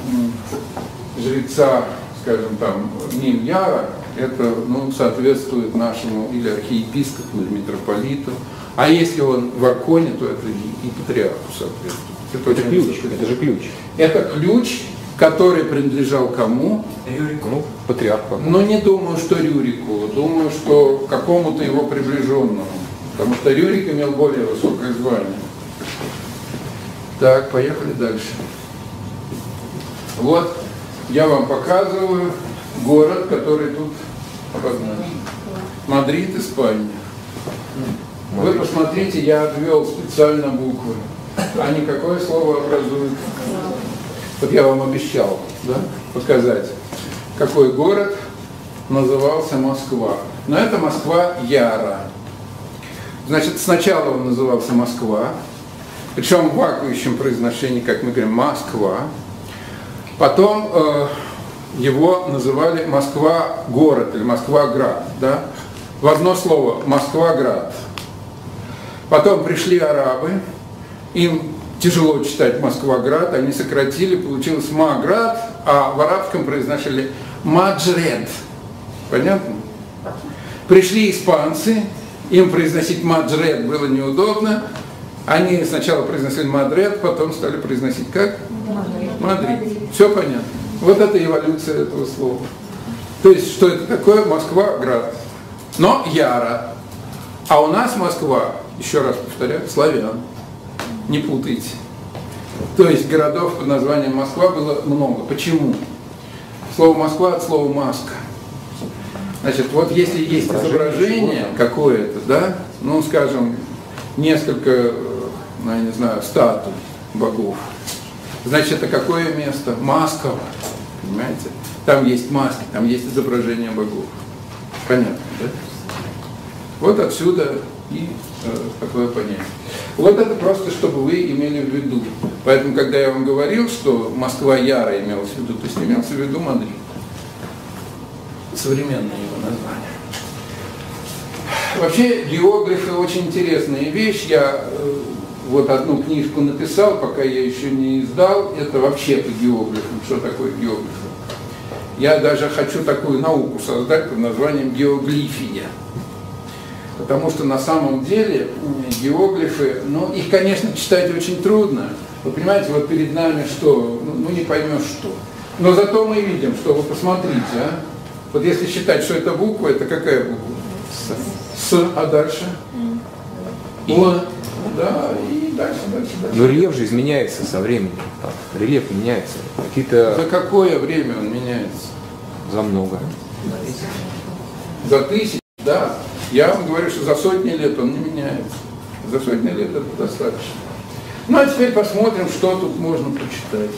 жреца, скажем там, Мим Яра, это соответствует нашему или архиепископу, или митрополиту. А если он в Арконе, то это и патриарху соответствует. Это ключ, это же ключ. Это ключ, который принадлежал кому? Рюрику. Ну, патриарху. Но не думаю, что Рюрику, думаю, что какому-то его приближенному. Потому что Рюрик имел более высокое звание. Так, поехали дальше. Вот, я вам показываю город, который тут обозначен. Мадрид, Испания. Вы посмотрите, я обвел специально буквы. Они какое слово образуют? Вот я вам обещал, да, показать, какой город назывался Москва. Но это Москва Яра. Значит, сначала он назывался Москва, причем в вакующем произношении, как мы говорим, Москва. Потом его называли Москва-город или Москва-град, да? В одно слово Москва-град. Потом пришли арабы, им тяжело читать Москва-град, они сократили, получилось Маград, а в арабском произносили Маджред. Понятно? Пришли испанцы, им произносить Маджред было неудобно, они сначала произносили Мадрид, потом стали произносить как? Мадрид. Все понятно. Вот это эволюция этого слова. То есть, что это такое? Москва-град. Но Яра. А у нас Москва, еще раз повторяю, славян. Не путайте. То есть городов под названием Москва было много. Почему? Слово Москва от слова маска. Значит, вот если есть изображение какое-то, да, ну, скажем, несколько, ну, я не знаю, статуй богов, значит, это какое место? Масково, понимаете? Там есть маски, там есть изображение богов. Понятно, да? Вот отсюда и такое понятие. Вот это просто, чтобы вы имели в виду. Поэтому, когда я вам говорил, что Москва Яра имелась в виду, то есть имелся в виду Мадрид. Современное его название. Вообще, географы очень интересная вещь. Я вот одну книжку написал, пока я еще не издал. Это вообще по географам. Что такое географы? Я даже хочу такую науку создать под названием геоглифия. Потому что на самом деле геоглифы, ну, их, конечно, читать очень трудно. Вы понимаете, вот перед нами что? Ну, не поймешь что. Но зато мы видим, что вы посмотрите, а? Вот если считать, что это буква, это какая буква? С, а дальше? О, да, и дальше. Но рельеф же изменяется со временем. Рельеф меняется. Какие-то... За какое время он меняется? За много. За тысячи, да. Я вам говорю, что за сотни лет он не меняется. За сотни лет это достаточно. Ну, а теперь посмотрим, что тут можно почитать.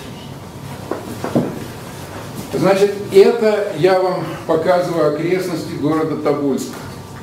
Значит, это я вам показываю окрестности города Тобольска.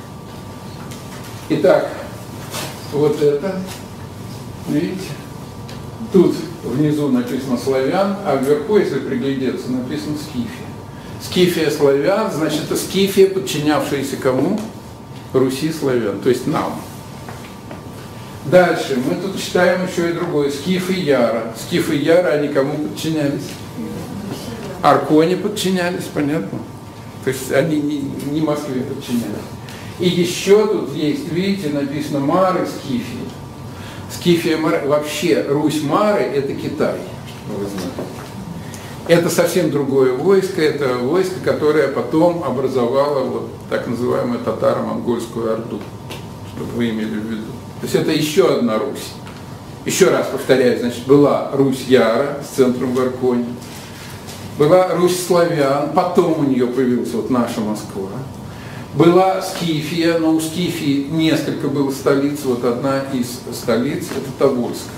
Итак, вот это, видите, тут внизу написано славян, а вверху, если приглядеться, написано Скифия. Скифия славян, значит, это Скифия, подчинявшаяся кому? Руси славян, то есть нам. Дальше, мы тут читаем еще и другое, Скифы Яра. Скифы Яра, они кому подчинялись? Арконе подчинялись, понятно? То есть они не Москве подчинялись. И еще тут есть, видите, написано Мары Скифии. Скифия Мары, вообще Русь Мары это Китай, вы знаете. Это совсем другое войско, это войско, которое потом образовало вот так называемую татаро-монгольскую орду, чтобы вы имели в виду. То есть это еще одна Русь. Еще раз повторяю, значит, была Русь Яра с центром в Арконе, была Русь славян, потом у нее появилась вот наша Москва. Была Скифия, но у Скифии несколько было столиц, вот одна из столиц это Тобольска.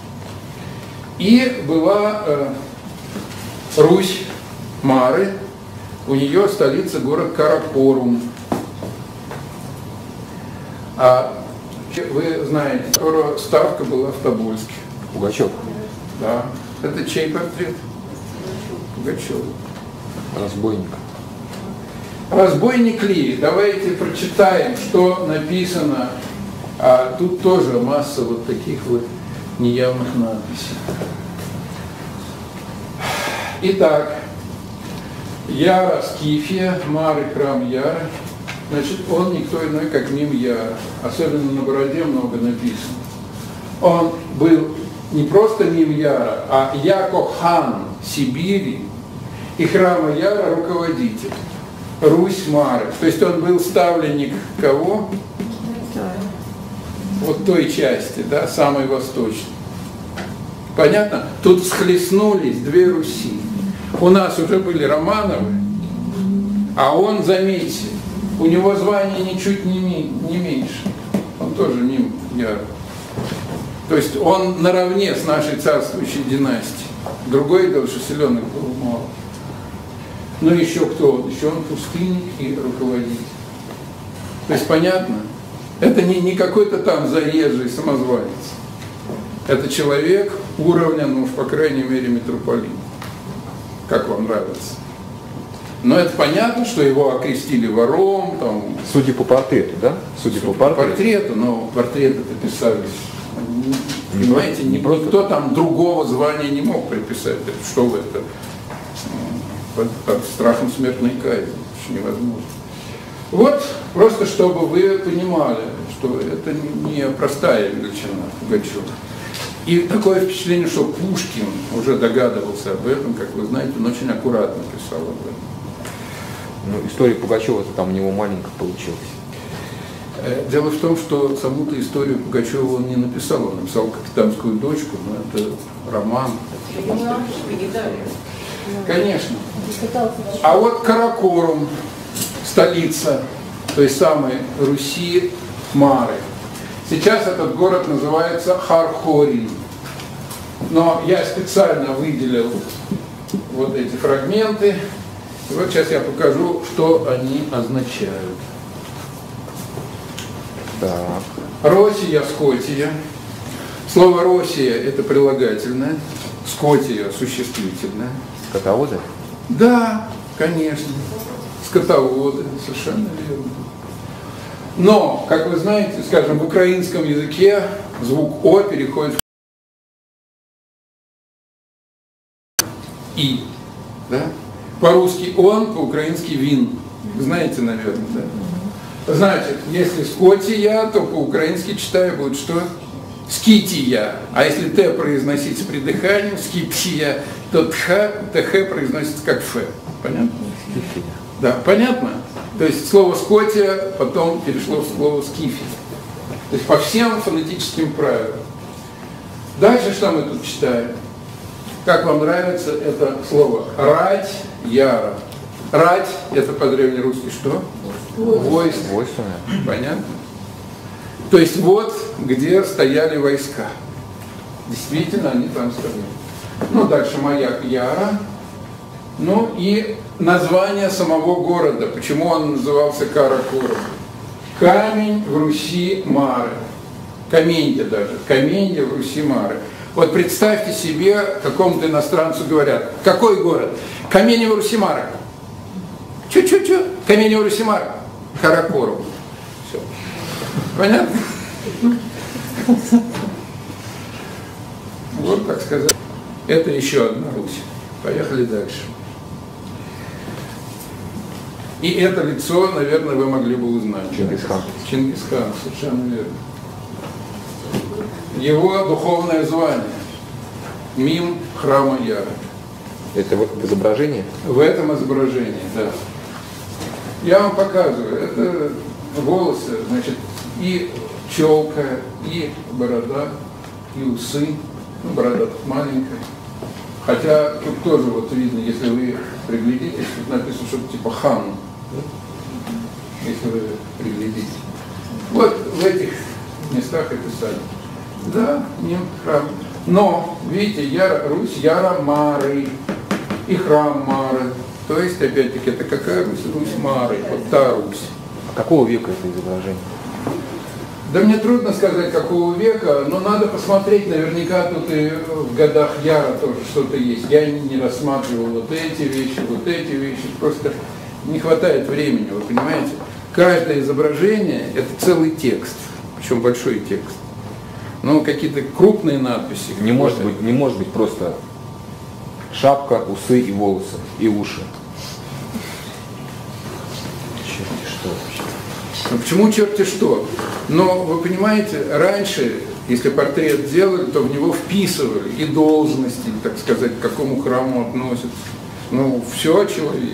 И была Русь Мары, у нее столица город Каракорум. А вы знаете, которого ставка была в Тобольске. Пугачев. Да. Это чей портрет? Пугачев. Разбойник. Разбойник ли? Давайте прочитаем, что написано. А тут тоже масса вот таких вот неявных надписей. Итак, Яра Скифия, Мары храм Яра. Значит, он никто иной, как Мим Яра. Особенно на бороде много написано. Он был не просто Мим Яра, а Яко-хан Сибири и храма Яра руководитель. Русь Мары. То есть он был ставленник кого? Вот той части, да, самой восточной. Понятно? Тут схлестнулись две Руси. У нас уже были Романовы, а он, заметьте, у него звание ничуть не меньше. Он тоже Мим Яра. То есть он наравне с нашей царствующей династией. Другой Долшеселенок был мало. Ну еще кто? Еще он пустынник и руководитель. То есть понятно? Это не какой-то там заезжий самозванец. Это человек уровня, ну уж по крайней мере, митрополита. Как вам нравится? Но это понятно, что его окрестили вором. Там, Судя по портрету, да? Судя по портрету. Но портреты-то писались. Понимаете, никто там другого звания не мог приписать. Что вы это? Под страхом смертной казни. Это невозможно. Вот, просто чтобы вы понимали, что это не простая величина Пугачева. И такое впечатление, что Пушкин уже догадывался об этом, как вы знаете, он очень аккуратно писал об этом. Ну, история Пугачева-то там у него маленько получилась. Дело в том, что саму-то историю Пугачева он не написал, он написал «Капитанскую дочку», но это роман. Конечно. А вот Каракорум, столица той самой Руси Мары. Сейчас этот город называется Хархорин. Но я специально выделил вот эти фрагменты. И вот сейчас я покажу, что они означают. Так. Россия, Скотия. Слово Россия это прилагательное, Скотия существительное. Скотоводы? Да, конечно. Скотоводы, совершенно верно. Но, как вы знаете, скажем, в украинском языке звук О переходит в И. Да? По-русски он, по-украински вин. Знаете, наверное, да? Значит, если скотия, то по-украински читаю будет что? Скития. А если т произносить с придыханием, скития, то тх произносится как ф. Понятно? Да, понятно? То есть слово скотия потом перешло в слово скифия. То есть по всем фонетическим правилам. Дальше что мы тут читаем? Как вам нравится это слово? Рать яра. Рать это по-древнерусски что? Войско. Понятно? То есть вот где стояли войска. Действительно, они там стояли. Ну, дальше маяк Яра. Ну и название самого города. Почему он назывался Каракором? Камень в Руси Мары. Каменье даже. Каменье в Руси Мары. Вот представьте себе, какому-то иностранцу говорят, какой город? Каменье в Руси Мары. Чу-чу-чу. Каменье в Руси Мары. Каракором. Все. Понятно? Вот, так сказать. Это еще одна Русь. Поехали дальше. И это лицо, наверное, вы могли бы узнать. Чингисхан. Чингисхан, совершенно верно. Его духовное звание. Мим храма Яра. Это в изображении? В этом изображении, да. Я вам показываю. Это волосы, значит, и челка, и борода, и усы. Ну, борода тут маленькая. Хотя тут тоже вот видно, если вы приглядитесь, тут написано что-то типа хан. Если вы приглядитесь. Вот в этих местах и писали. Да, нет, храм. Но, видите, Русь Яра Мары и храм Мары. То есть, опять-таки, это какая Русь? Русь Мары, вот та Русь. А какого века это изображение? Да мне трудно сказать, какого века, но надо посмотреть, наверняка тут и в годах Яра тоже что-то есть. Я не рассматривал вот эти вещи, просто не хватает времени, вы понимаете? Каждое изображение – это целый текст, причем большой текст. Но какие-то крупные надписи. Не может быть просто шапка, усы и волосы, и уши. Черти что вообще. Ну, почему черти что? Но вы понимаете, раньше, если портрет делали, то в него вписывали и должности, так сказать, к какому храму относятся. Ну, все о человеке.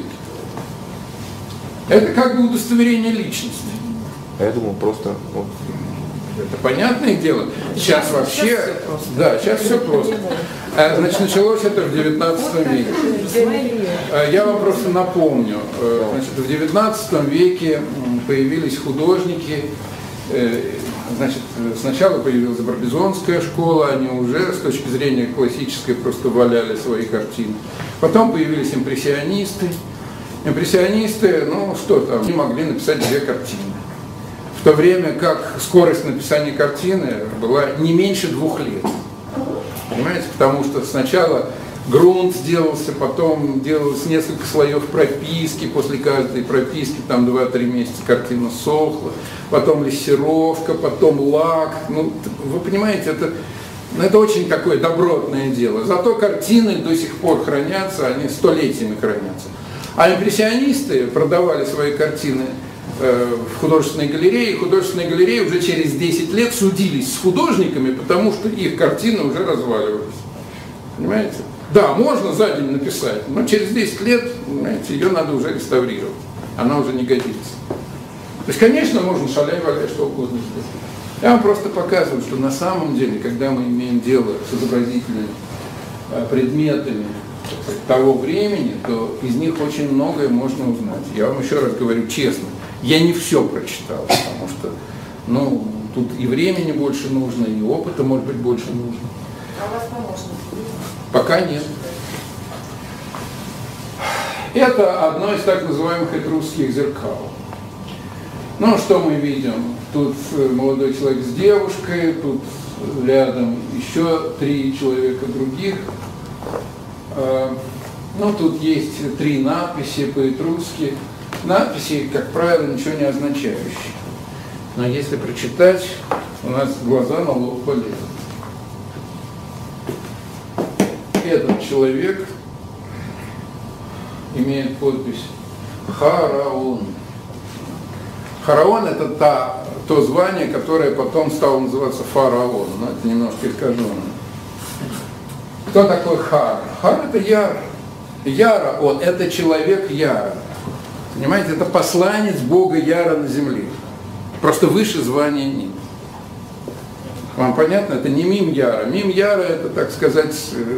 Это как бы удостоверение личности. А я думал просто... Вот. Это понятное дело. Сейчас вообще... Да, сейчас все просто. Значит, началось это в 19 веке. Я вам просто напомню. Значит, в 19 веке появились художники. Значит, сначала появилась Барбизонская школа, они уже с точки зрения классической просто валяли свои картины. Потом появились импрессионисты. Импрессионисты, ну что там, они могли написать 2 картины. В то время как скорость написания картины была не меньше 2 лет. Понимаете? Потому что сначала грунт делался, потом делалось несколько слоев прописки, после каждой прописки там 2-3 месяца картина сохла, потом лессировка, потом лак. Ну, вы понимаете, это очень такое добротное дело. Зато картины до сих пор хранятся, они столетиями хранятся. А импрессионисты продавали свои картины в художественной галерее, и художественные галереи уже через 10 лет судились с художниками, потому что их картины уже разваливались. Понимаете? Да, можно за день написать, но через 10 лет, понимаете, ее надо уже реставрировать. Она уже не годится. То есть, конечно, можно шаляй-валяй, что угодно сделать. Я вам просто показываю, что на самом деле, когда мы имеем дело с изобразительными предметами того времени, то из них очень многое можно узнать. Я вам еще раз говорю честно, я не все прочитал, потому что, ну, тут и времени больше нужно, и опыта, может быть, больше нужно. А у вас помощник? Пока нет. Это одно из так называемых этрусских зеркал. Ну, что мы видим? Тут молодой человек с девушкой, тут рядом еще 3 человека других. Ну, тут есть 3 надписи по-этрусски. Надписи, как правило, ничего не означающие. Но если прочитать, у нас глаза на лоб полезут. Этот человек имеет подпись Хараон. Хараон – это то звание, которое потом стало называться фараон. Но это немножко искаженно. Кто такой Хар? Хар – это Яр. Яра он – это человек Яра. Понимаете, это посланец Бога Яра на земле. Просто выше звания нет. Вам понятно? Это не Мим Яра. Мим Яра – это, так сказать,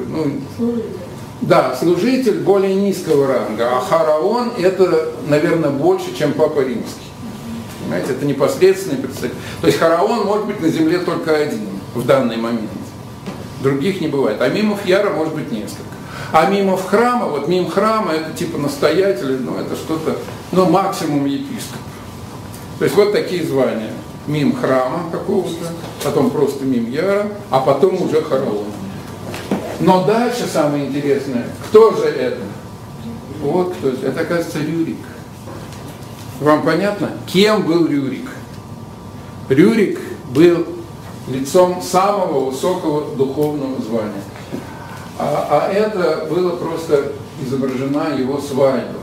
да, служитель более низкого ранга. А Хараон – это, наверное, больше, чем Папа Римский. Понимаете, это непосредственный представитель. То есть Хараон может быть на земле только один в данный момент. Других не бывает. А мимов Яра может быть несколько. А мимов храма, вот мим храма, это типа настоятели, это что-то, максимум епископ. То есть вот такие звания. Мим храма какого-то, потом просто мим Яра, а потом уже Хараон. Но дальше самое интересное, кто же это? Вот кто это. Это, оказывается, Рюрик. Вам понятно, кем был Рюрик? Рюрик был лицом самого высокого духовного звания. А это было просто изображена его свадьба.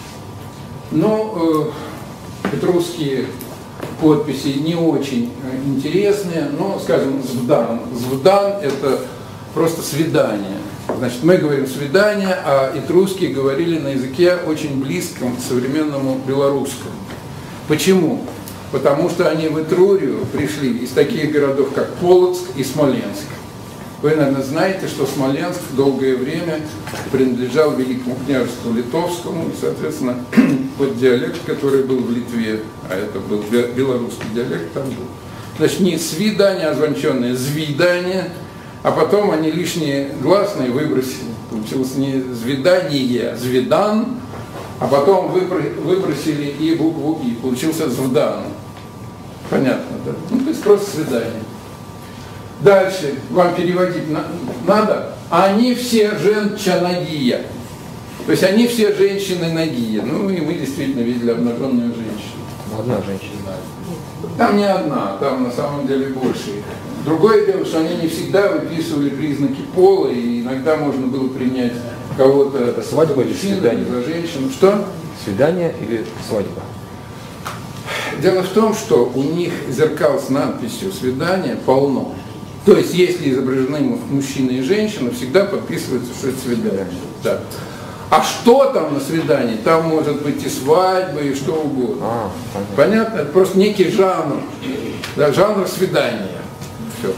Этрусские подписи не очень интересные, но, скажем, Звдан. Звдан – это просто свидание. Значит, мы говорим свидание, а этрусские говорили на языке очень близком к современному белорусскому. Почему? Потому что они в Этрурию пришли из таких городов, как Полоцк и Смоленск. Вы, наверное, знаете, что Смоленск долгое время принадлежал Великому княжеству Литовскому, и, соответственно, вот диалект, который был в Литве, а это был белорусский диалект, там был. Значит, не свидание, а звонченное звидание, а потом они лишние гласные выбросили. Получилось не звидание, а звидан, а потом выбросили и букву И. Получился звдан. Понятно, да? То есть просто свидание. Дальше вам переводить надо. Они все женчанагия. То есть они все женщины нагия. И мы действительно видели обнаженную женщину. Одна женщина. Там не одна, там на самом деле больше их. Другое дело, что они не всегда выписывали признаки пола, и иногда можно было принять кого-то. Это свадьба или свидание? За женщину. Что? Свидание или свадьба? Дело в том, что у них зеркал с надписью «свидание» полно. То есть, если изображены мужчина и женщина, всегда подписывается, что это свидание. Да. А что там на свидании? Там может быть и свадьба, и что угодно. Понятно? Это просто некий жанр. Да, жанр свидания. Все.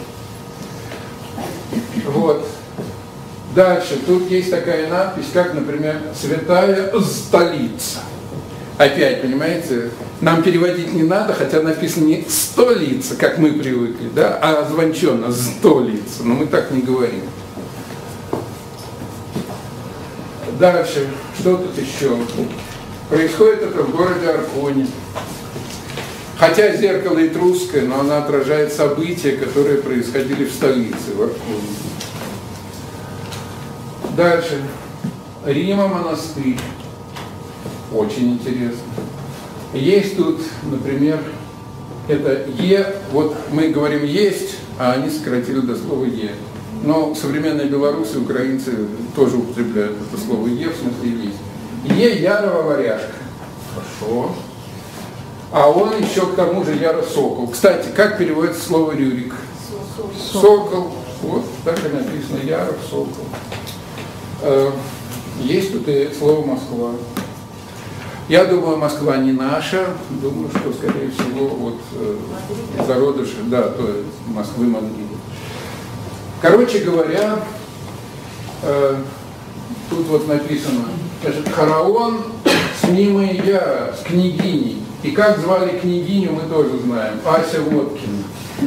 Вот. Дальше. Тут есть такая надпись, как, например, «Святая столица». Опять, понимаете, нам переводить не надо, хотя написано не «столица», как мы привыкли, да, а звончено «столица». Но мы так не говорим. Дальше. Что тут еще? Происходит это в городе Арконе. Хотя зеркало этрусское, но оно отражает события, которые происходили в столице, в Арконе. Дальше. Рима монастырь. Очень интересно. Есть тут, например, это «е», вот мы говорим «есть», а они сократили до слова «е». Но современные белорусы, украинцы тоже употребляют это слово «е», в смысле «есть». «Е» Ярова варяжка. Хорошо. А он еще к тому же Яра Сокол. Кстати, как переводится слово Рюрик? Сокол. Вот так и написано Яров Сокол. Есть тут и слово Москва. Я думаю, Москва не наша. Думаю, что, скорее всего, вот зародыши, да, то есть Москвы, Мадрида. Короче говоря, тут вот написано, значит, Хараон с Нимой Яра, с княгиней. И как звали княгиню, мы тоже знаем. Ася Водкина.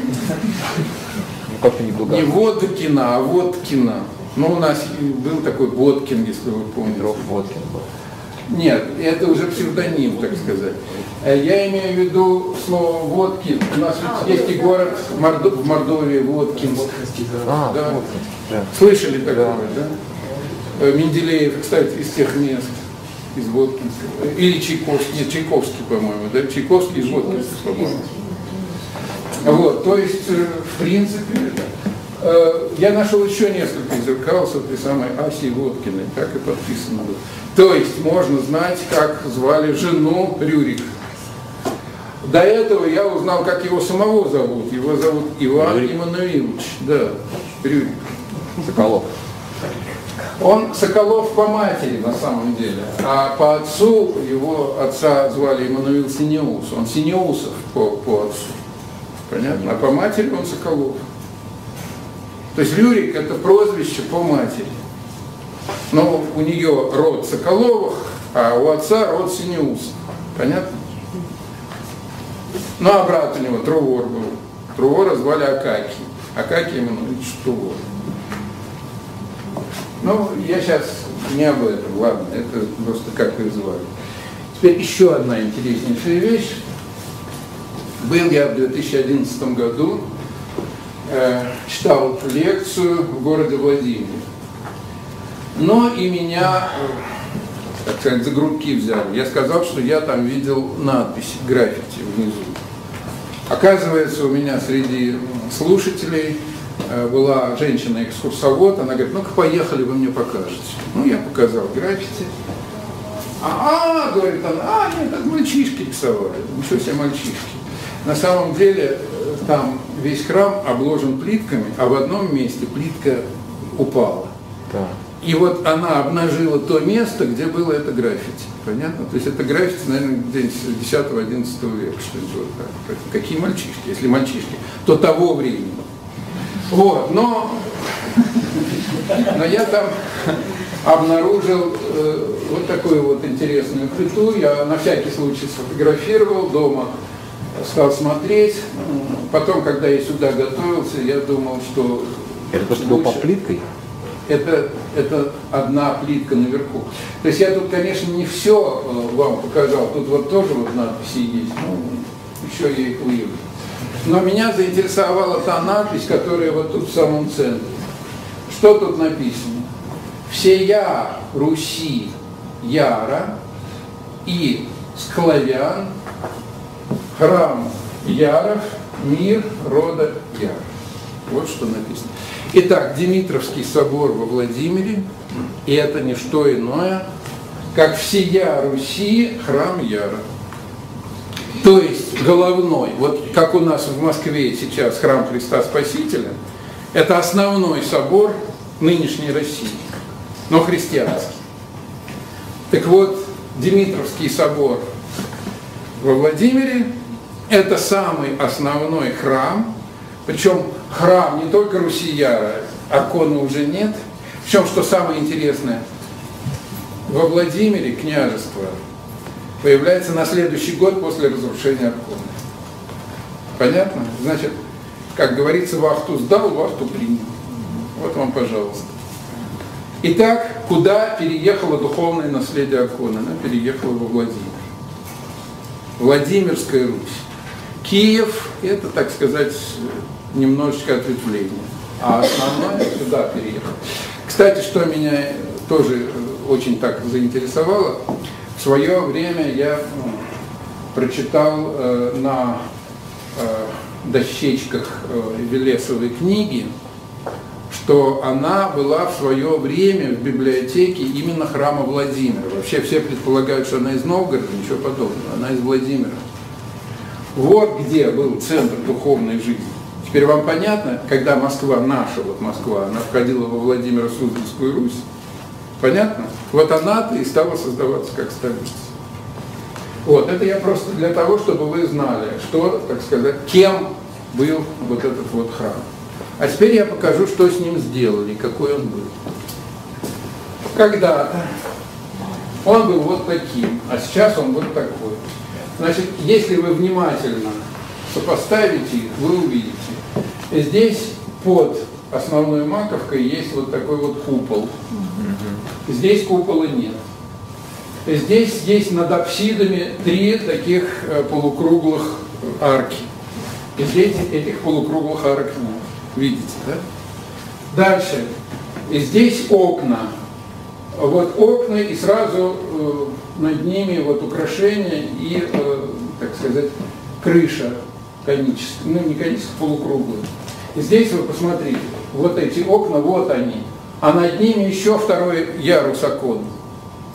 Не Водкина, а Водкина. У нас был такой Водкин, если вы помните. Водкин был. Нет, это уже псевдоним, так сказать. Я имею в виду слово Водкин. У нас есть и город в Мордовии, Водкинск. Да? Да. Слышали такое, да? Менделеев, кстати, из тех мест, из Водкинска. Или Чайковский, нет, Чайковский, по-моему, да? Чайковский из Водкинска, по-моему. Вот, то есть, в принципе, я нашел еще несколько зеркал с этой самой Асей Водкиной, так и подписано было. То есть можно знать, как звали жену Рюрика. До этого я узнал, как его самого зовут. Его зовут Иван Иммануилович. Да, Рюрик. Соколов. Он Соколов по матери на самом деле, а по отцу, его отца звали Иммануил Синеус. Он Синеусов по отцу. Понятно? А по матери он Соколов. То есть Рюрик — это прозвище по матери. Но у нее род Соколовых, а у отца род Синеусов. Понятно? Ну а брат у него Трувор был. Трувора звали Акакий. Акакий Иммануилович Трувор. Ну, я сейчас не об этом, ладно, это просто как их звали. Теперь еще одна интереснейшая вещь. Был я в 2011 году, читал лекцию в городе Владимире. Но и меня, так сказать, за грудки взяли. Я сказал, что я там видел надпись, граффити внизу. Оказывается, у меня среди слушателей была женщина-экскурсовод, она говорит: ну-ка поехали, вы мне покажете. Ну, я показал граффити. Говорит она, нет, это мальчишки рисовали. Ничего себе мальчишки. На самом деле там весь храм обложен плитками, а в одном месте плитка упала. Да. И вот она обнажила то место, где было это граффити. Понятно? То есть это граффити, наверное, где-нибудь с 10-11 века, что-нибудь вот так. Какие мальчишки? Если мальчишки, то того времени. Вот, но я там обнаружил вот такую вот интересную плиту. Я на всякий случай сфотографировал, дома стал смотреть. Потом, когда я сюда готовился, я думал, что... Это то, что было под плиткой? Это одна плитка наверху. То есть я тут, конечно, не все вам показал. Тут вот тоже вот надписи есть. Ну, еще я их увижу. Но меня заинтересовала та надпись, которая вот тут в самом центре. Что тут написано? «Всея Руси яра и склавян, храм яров, мир рода яров». Вот что написано. Итак, Димитровский собор во Владимире, и это не что иное, как всея Руси храм яра. То есть головной, вот как у нас в Москве сейчас храм Христа Спасителя, это основной собор нынешней России, но христианский. Так вот, Димитровский собор во Владимире – это самый основной храм, причем храм не только Руси яра, Аркона уже нет. Причем, что самое интересное, во Владимире княжество появляется на следующий год после разрушения Аркона. Понятно? Значит, как говорится, вахту сдал, вахту принял. Вот вам, пожалуйста. Итак, куда переехало духовное наследие Аркона? Оно переехало во Владимир. Владимирская Русь. Киев – это, так сказать, немножечко ответвление. А основное сюда переехало. Кстати, что меня тоже очень так заинтересовало, в свое время я прочитал на дощечках Велесовой книги, что она была в свое время в библиотеке именно храма Владимира. Вообще все предполагают, что она из Новгорода, ничего подобного, она из Владимира. Вот где был центр духовной жизни. Теперь вам понятно, когда Москва, наша вот Москва, она входила во Владимиро-Суздальскую Русь, понятно? Вот она-то и стала создаваться как столица. Вот, это я просто для того, чтобы вы знали, что, так сказать, кем был вот этот вот храм. А теперь я покажу, что с ним сделали, какой он был. Когда-то он был вот таким, а сейчас он вот такой. Значит, если вы внимательно сопоставите их, вы увидите. Здесь под основной маковкой есть вот такой вот купол. Здесь купола нет. Здесь есть над апсидами 3 таких полукруглых арки. И здесь этих полукруглых арок нет. Видите, да? Дальше. И здесь окна. Вот окна и сразу над ними вот украшения и, так сказать, крыша коническая, ну не коническая, полукруглая. И здесь вы посмотрите, вот эти окна, вот они. А над ними еще второй ярус окон.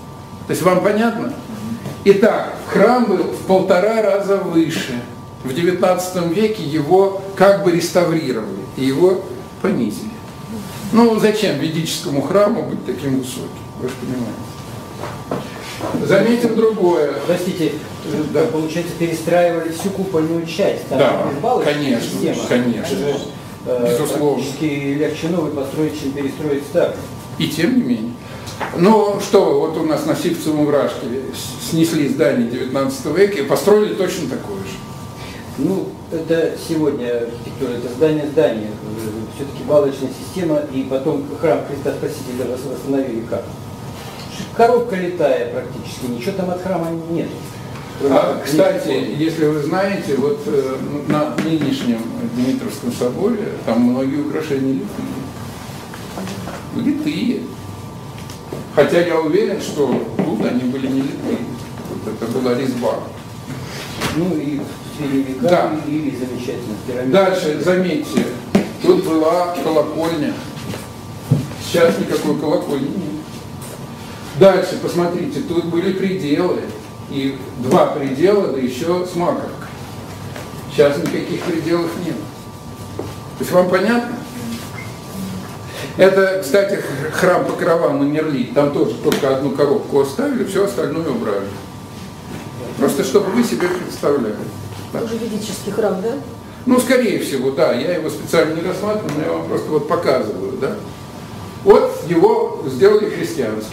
То есть вам понятно? Итак, храм был в 1,5 раза выше. В XIX веке его как бы реставрировали, и его понизили. Ну, зачем ведическому храму быть таким высоким? Вы же понимаете. Заметим другое. Простите, Да. получается, перестраивали всю купольную часть. Там Да, балочная конечно, система. конечно. Это же, Безусловно. практически легче новый построить, чем перестроить старый. И тем не менее. Ну что, вот у нас на Сивцевом вражке снесли здание 19 века и построили точно такое же. Ну, это сегодня архитектура, это здание. Все-таки балочная система, и потом храм Христа Спасителя восстановили как? Коробка летая практически, ничего там от храма нет. Кстати, если вы знаете, вот на нынешнем Дмитровском соборе там многие украшения литые. Литые. Хотя я уверен, что тут они были не литые. Вот это была резьба. Ну и в средние века Да. или замечательно. Пирамида. Дальше, заметьте, тут была колокольня. Сейчас никакой колокольни нет. Дальше, посмотрите, тут были пределы. И 2 предела, да еще с маковкой. Сейчас никаких пределов нет. То есть вам понятно? Это, кстати, храм Покрова на Мерлит. Там тоже только одну коробку оставили, все остальное убрали. Просто чтобы вы себе представляли. Тоже ведический храм, да? Ну, скорее всего, да. Я его специально не рассматриваю, но я вам просто вот показываю, да. Вот его сделали христианским.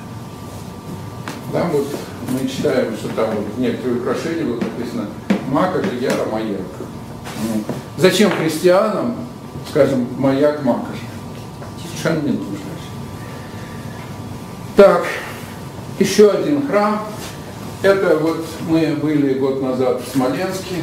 Да, вот мы читаем, что там вот некоторые украшения было написано «Мака же яра маяк». Ну, зачем христианам, скажем, маяк Мака же? Совершенно не нужно. Так, еще один храм. Это вот мы были год назад в Смоленске.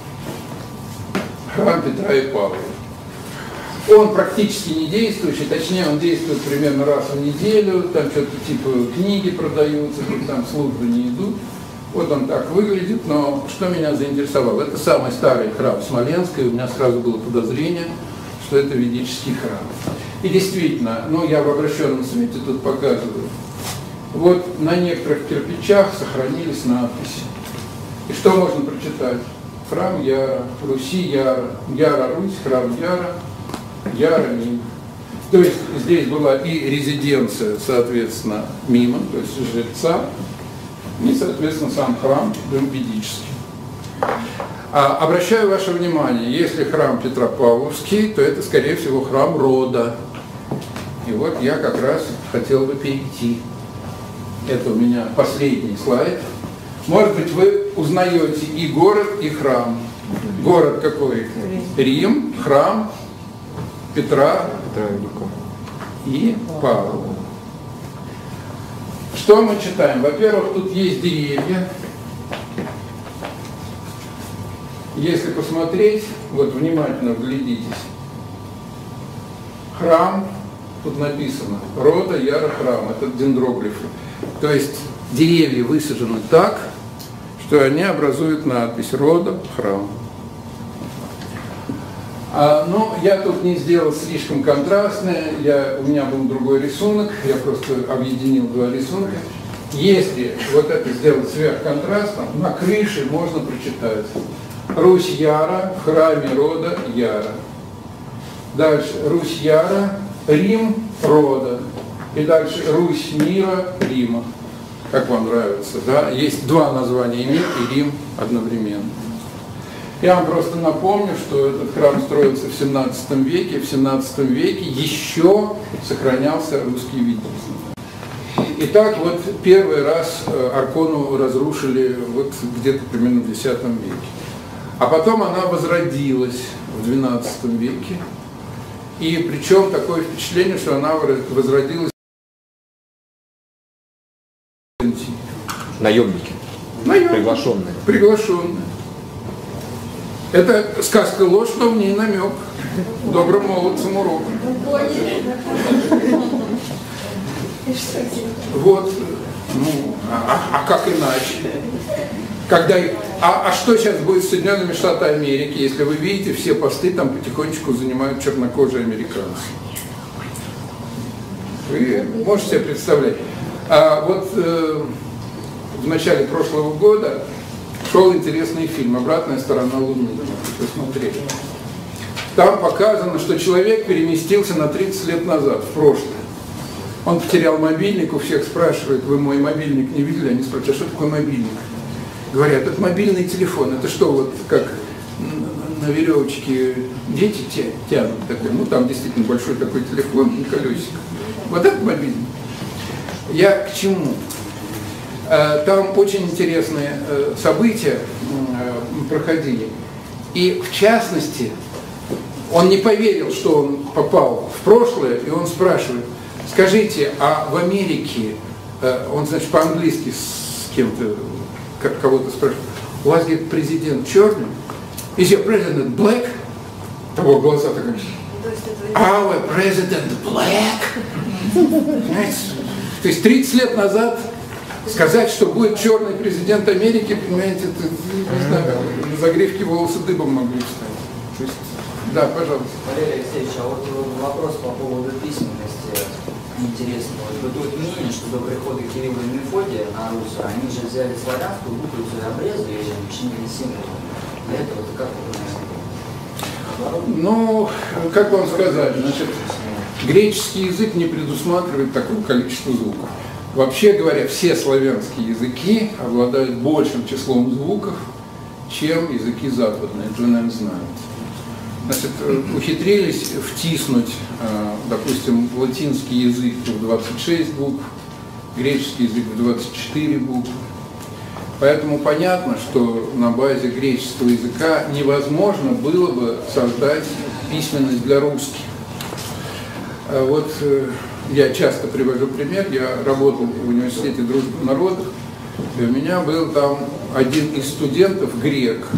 Храм Петра и Павла. Он практически не действующий, точнее он действует примерно раз в неделю, там что-то типа книги продаются, там службы не идут. Вот он так выглядит, но что меня заинтересовало, это самый старый храм Смоленска, и у меня сразу было подозрение, что это ведический храм. И действительно, ну я в обращенном свете тут показываю, вот на некоторых кирпичах сохранились надписи. И что можно прочитать? Храм Яра, Руси Яра, Яра Русь, храм Яра, Яра Мим. То есть здесь была и резиденция, соответственно, Мима, то есть жреца, и, соответственно, сам храм ведический. Обращаю ваше внимание, если храм Петропавловский, то это, скорее всего, храм рода. И вот я как раз хотел бы перейти. Это у меня последний слайд. Может быть, вы узнаете и город, и храм. Город какой? Рим, храм Петра и Павла. Что мы читаем? Во-первых, тут есть деревья. Если посмотреть, вот внимательно вглядитесь. Храм, тут написано, рода, яра, храм, это дендроглифы. То есть деревья высажены так, что они образуют надпись рода, храм. Но я тут не сделал слишком контрастное, у меня был другой рисунок, я просто объединил 2 рисунка. Если вот это сделать сверхконтрастом, на крыше можно прочитать Русь Яра, в храме рода Яра. Дальше Русь Яра, Рим рода. И дальше Русь мира, Рима. Как вам нравится, да? Есть 2 названия, и мир, и Рим одновременно. Я вам просто напомню, что этот храм строился в 17 веке. В 17 веке еще сохранялся русский ведизм. Итак, вот первый раз Аркону разрушили вот где-то примерно в X веке. А потом она возродилась в XII веке. И причем такое впечатление, что она возродилась Наемники. Приглашенные. Приглашенные. Это сказка ложь, но в ней намек. Добрым молодцам урок. Вот. Ну, а как иначе? А что сейчас будет с Соединенными Штатами Америки, если вы видите, все посты там потихонечку занимают чернокожие американцы? Вы можете себе представлять? в начале прошлого года шел интересный фильм «Обратная сторона Луны». Вы смотрели. Там показано, что человек переместился на 30 лет назад, в прошлое. Он потерял мобильник, у всех спрашивают: вы мой мобильник не видели? Они спрашивают: а что такое мобильник? Говорят: это мобильный телефон. Это что, вот как на веревочке дети тянут такой? Ну, там действительно большой такой телефон и колесик. Вот это мобильник. Я к чему? Там очень интересные события проходили. И в частности, он не поверил, что он попал в прошлое, и он спрашивает: скажите, а в Америке, он, значит, по-английски с кем-то, кого-то спрашивает: у вас, говорит, президент черный? Is your president black? Того глаза такие: our president black? Понимаете? То есть 30 лет назад сказать, что будет черный президент Америки, понимаете, это, не знаю, на загривке волосы дыбом могли встать. То есть, да, пожалуйста. Валерий Алексеевич, а вот вопрос по поводу письменности интересный. Бытует мнение, что до прихода Кирилла и Мефодия на Русь, они же взяли славянскую буквицу и обрезали ее, чинили символы. Для этого это как вы понимаете? Ну, как вам сказать, значит, греческий язык не предусматривает такое количество звуков. Вообще говоря, все славянские языки обладают большим числом звуков, чем языки западные, это вы, наверное, знаете. Значит, ухитрились втиснуть, допустим, латинский язык в 26 букв, греческий язык в 24 буквы. Поэтому понятно, что на базе греческого языка невозможно было бы создать письменность для русских. Вот я часто привожу пример, я работал в университете дружбы народов, и у меня был там один из студентов грек,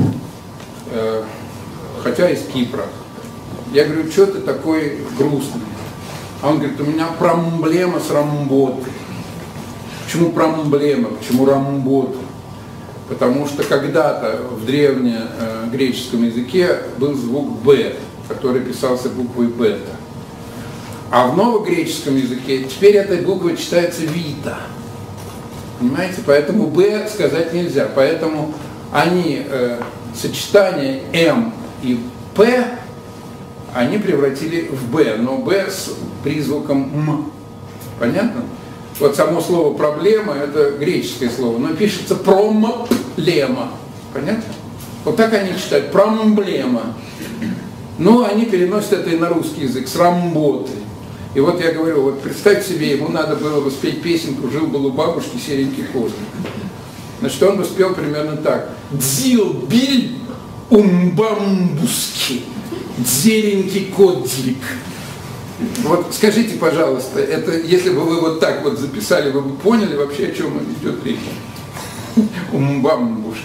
хотя из Кипра. Я говорю: что ты такой грустный? А он говорит: у меня проблема с работой. Почему проблема? Почему работа? Потому что когда-то в древнегреческом языке был звук «б», который писался буквой «бета». А в новогреческом языке теперь эта буква читается «вита». Понимаете? Поэтому «б» сказать нельзя. Поэтому они сочетание «м» и «п» они превратили в «б», но «б» с призвуком «м». Понятно? Вот само слово «проблема» – это греческое слово, но пишется «промплема». Понятно? Вот так они читают «проблема». Но они переносят это и на русский язык с «работы». И вот я говорю, вот представьте себе, ему надо было бы спеть песенку «Жил-был у бабушки серенький козлик». Значит, он бы спел примерно так: «Дзил-биль умбамбуски, зеленький козлик». Вот скажите, пожалуйста, это если бы вы вот так вот записали, вы бы поняли вообще, о чем идет речь? Умбамбушки.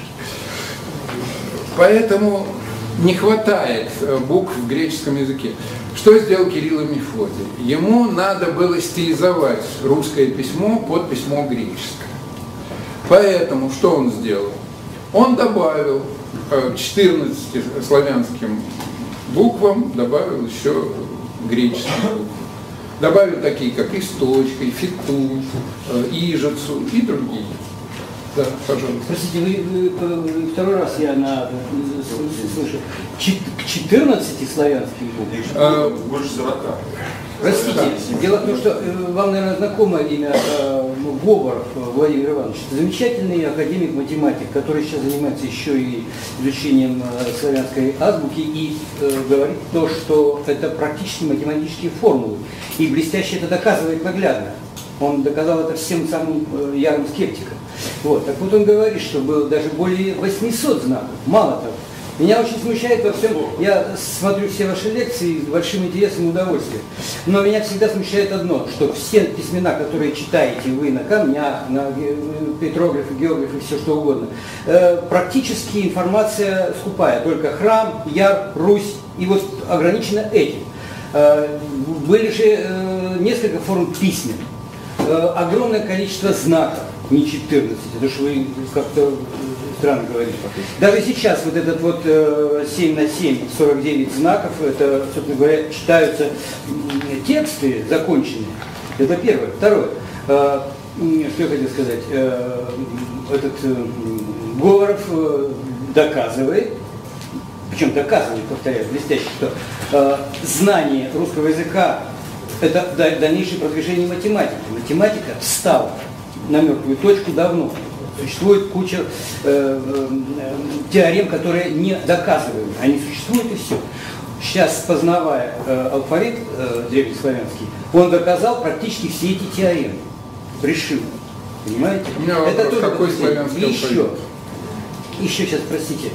Поэтому не хватает букв в греческом языке. Что сделал Кирилл и Мефодий? Ему надо было стилизовать русское письмо под письмо греческое. Поэтому что он сделал? Он добавил 14 славянским буквам, добавил еще греческие буквы. Добавил такие, как источка, фиту, ижицу и другие. Да, пожалуйста. Простите, вы второй раз я слышу. К 14 славянским буквам? Больше 40. Простите, дело в том, что вам, наверное, знакомо имя Говоров Владимир Иванович. Это замечательный академик-математик, который сейчас занимается еще и изучением славянской азбуки и говорит то, что это практически математические формулы. И блестяще это доказывает наглядно. Он доказал это всем самым ярым скептикам. Вот. Так вот он говорит, что было даже более 800 знаков. Мало того. Меня очень смущает во всем, я смотрю все ваши лекции с большим интересом и удовольствием, но меня всегда смущает одно, что все письмена, которые читаете вы на камнях, на петроглифы, геоглифы, все что угодно, практически информация скупая, только храм, Яр, Русь, и вот ограничено этим. Были же несколько форм письмен, огромное количество знаков, не 14, это что вы как-то странно говорите. Даже сейчас вот этот вот 7 на 7, 49 знаков, это, собственно говоря, читаются тексты законченные. Это первое. Второе. Что я хотел сказать? этот Говоров доказывает, причем доказывает, повторяю, блестяще, что знание русского языка – это дальнейшее продвижение математики. Математика встала на мертвую точку давно. Существует куча теорем, которые не доказываемы. Они существуют и все. Сейчас, познавая алфавит древнеславянский, он доказал практически все эти теоремы. Решил. Понимаете? У меня вопрос, это тоже какой славянский алфавит? Еще сейчас, простите,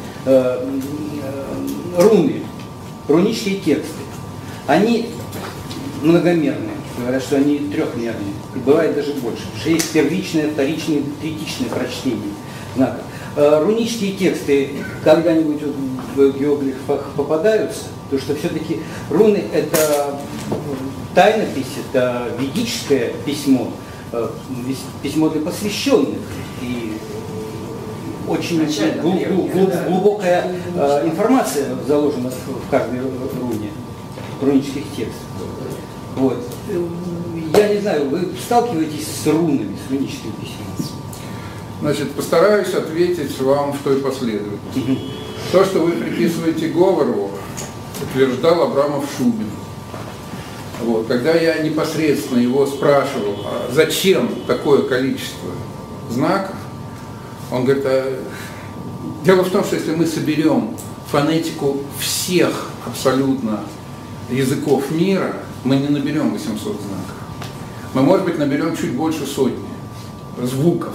руны, рунические тексты, они многомерные, говорят, что они трехмерные, и бывает даже больше, потому что есть первичное, вторичное, третичное прочтение знаков. Рунические тексты когда-нибудь в геоглифах попадаются, потому что все-таки руны – это тайнопись, это ведическое письмо, письмо для посвященных, и очень глубокая информация заложена в каждой руне, в рунических текстах. Вот. Я не знаю, вы сталкиваетесь с рунами, с руническими письмами? Значит, постараюсь ответить вам в той последовательности. То, что вы приписываете Говорову, утверждал Абрамов Шубин. Вот. Когда я непосредственно его спрашивал, а зачем такое количество знаков, он говорит, дело в том, что если мы соберем фонетику всех абсолютно языков мира, мы не наберем 800 знаков. Мы, может быть, наберем чуть больше сотни звуков.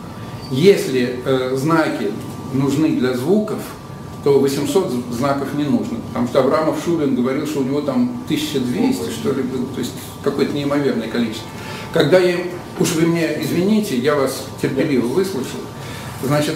Если знаки нужны для звуков, то 800 знаков не нужно. Потому что Абрамов Шубин говорил, что у него там 1200, что ли, было, то есть какое-то неимоверное количество. Когда я, уж вы меня извините, я вас терпеливо выслушал, значит,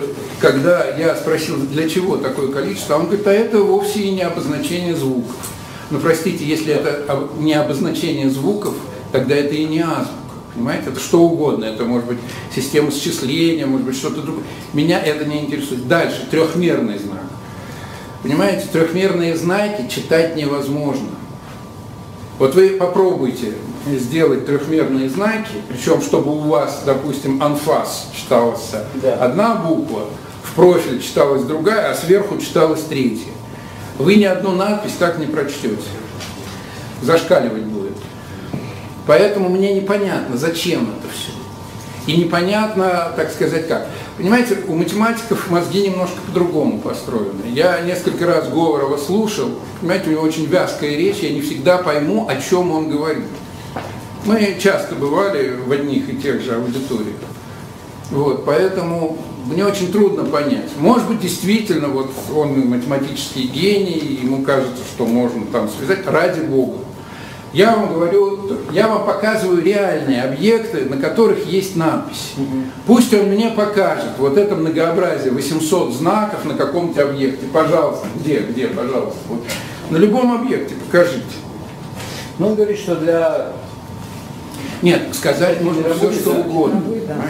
когда я спросил, для чего такое количество, он говорит, а это вовсе и не обозначение звуков. Но простите, если это не обозначение звуков, тогда это и не азбука. Понимаете, это что угодно, это может быть система счисления, может быть что-то другое. Меня это не интересует. Дальше, трехмерный знак. Понимаете, трехмерные знаки читать невозможно. Вот вы попробуйте сделать трехмерные знаки, причем чтобы у вас, допустим, анфас читалась одна буква, в профиль читалась другая, а сверху читалась третья. Вы ни одну надпись так не прочтете. Зашкаливать будет. Поэтому мне непонятно, зачем это все. И непонятно, так сказать, как. Понимаете, у математиков мозги немножко по-другому построены. Я несколько раз Говорова слушал, понимаете, у него очень вязкая речь, я не всегда пойму, о чем он говорит. Мы часто бывали в одних и тех же аудиториях. Вот, поэтому мне очень трудно понять. Может быть, действительно, вот он математический гений, ему кажется, что можно там связать, ради Бога. Я вам говорю, я вам показываю реальные объекты, на которых есть надпись. Пусть он мне покажет вот это многообразие, 800 знаков на каком-то объекте. Пожалуйста, где, пожалуйста. Вот. На любом объекте покажите. Ну, он говорит, что для... Нет, сказать можно все, что угодно.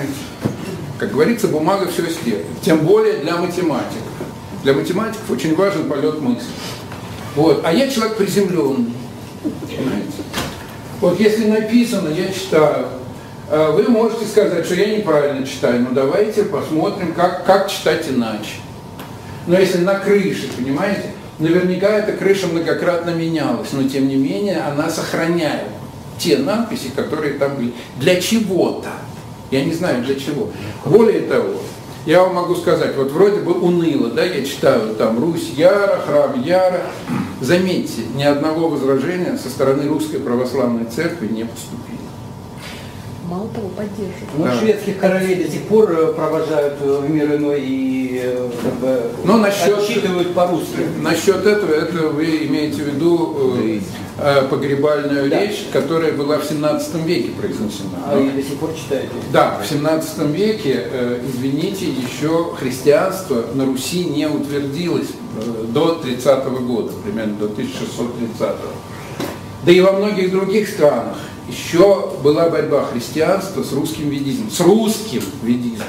Как говорится, бумага все исследует. Тем более для математиков. Для математиков очень важен полет мысли. Вот. А я человек приземленный. Понимаете? Вот если написано, я читаю, вы можете сказать, что я неправильно читаю, но давайте посмотрим, как читать иначе. Но если на крыше, понимаете, наверняка эта крыша многократно менялась, но тем не менее она сохраняет те надписи, которые там были. Для чего-то. Я не знаю для чего. Более того, я вам могу сказать, вот вроде бы уныло, да, я читаю там Русь Яра, Храм Яра. Заметьте, ни одного возражения со стороны Русской Православной Церкви не поступило. Мало того, поддерживают. Ну, да. Шведских королей до сих пор провожают в мир иной и как бы отчитывают по-русски. Насчет этого, это вы имеете в виду погребальную речь, которая была в 17 веке произнесена. А и до сих пор читаете? Да, в 17 веке, извините, еще христианство на Руси не утвердилось до 30-го года, примерно до 1630-го. Да и во многих других странах еще была борьба христианства с русским ведизмом. С русским ведизмом.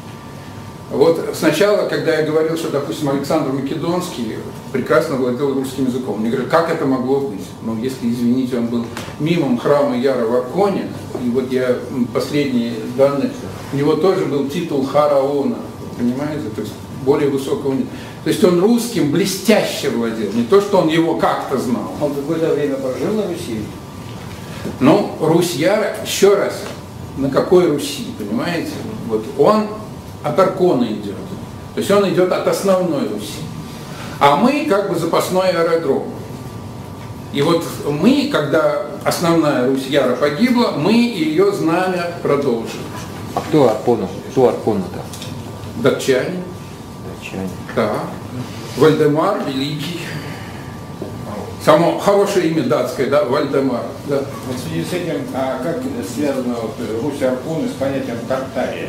Вот сначала, когда я говорил, что, допустим, Александр Македонский прекрасно владел русским языком, мне говорят, как это могло быть? Ну, если, извините, он был мимом храма Яра в Арконе, и вот я последние данные, у него тоже был титул хараона, понимаете, то есть более высокого уровня. То есть он русским блестяще владел, не то, что он его как-то знал. Он какое-то время прожил на Руси. Ну, Русь-Яра, еще раз, на какой Руси, понимаете? Вот он от Аркона идет, то есть он идет от основной Руси. А мы как бы запасной аэродром. И вот мы, когда основная Русь-Яра погибла, мы ее знамя продолжили. А кто Аркона? Кто Аркона-то? Датчане. Датчане. Да. Вальдемар Великий. Само хорошее имя датское, да, Вальдемар. Да. В связи с этим, как связано вот Русь Аркона с понятием Тартария?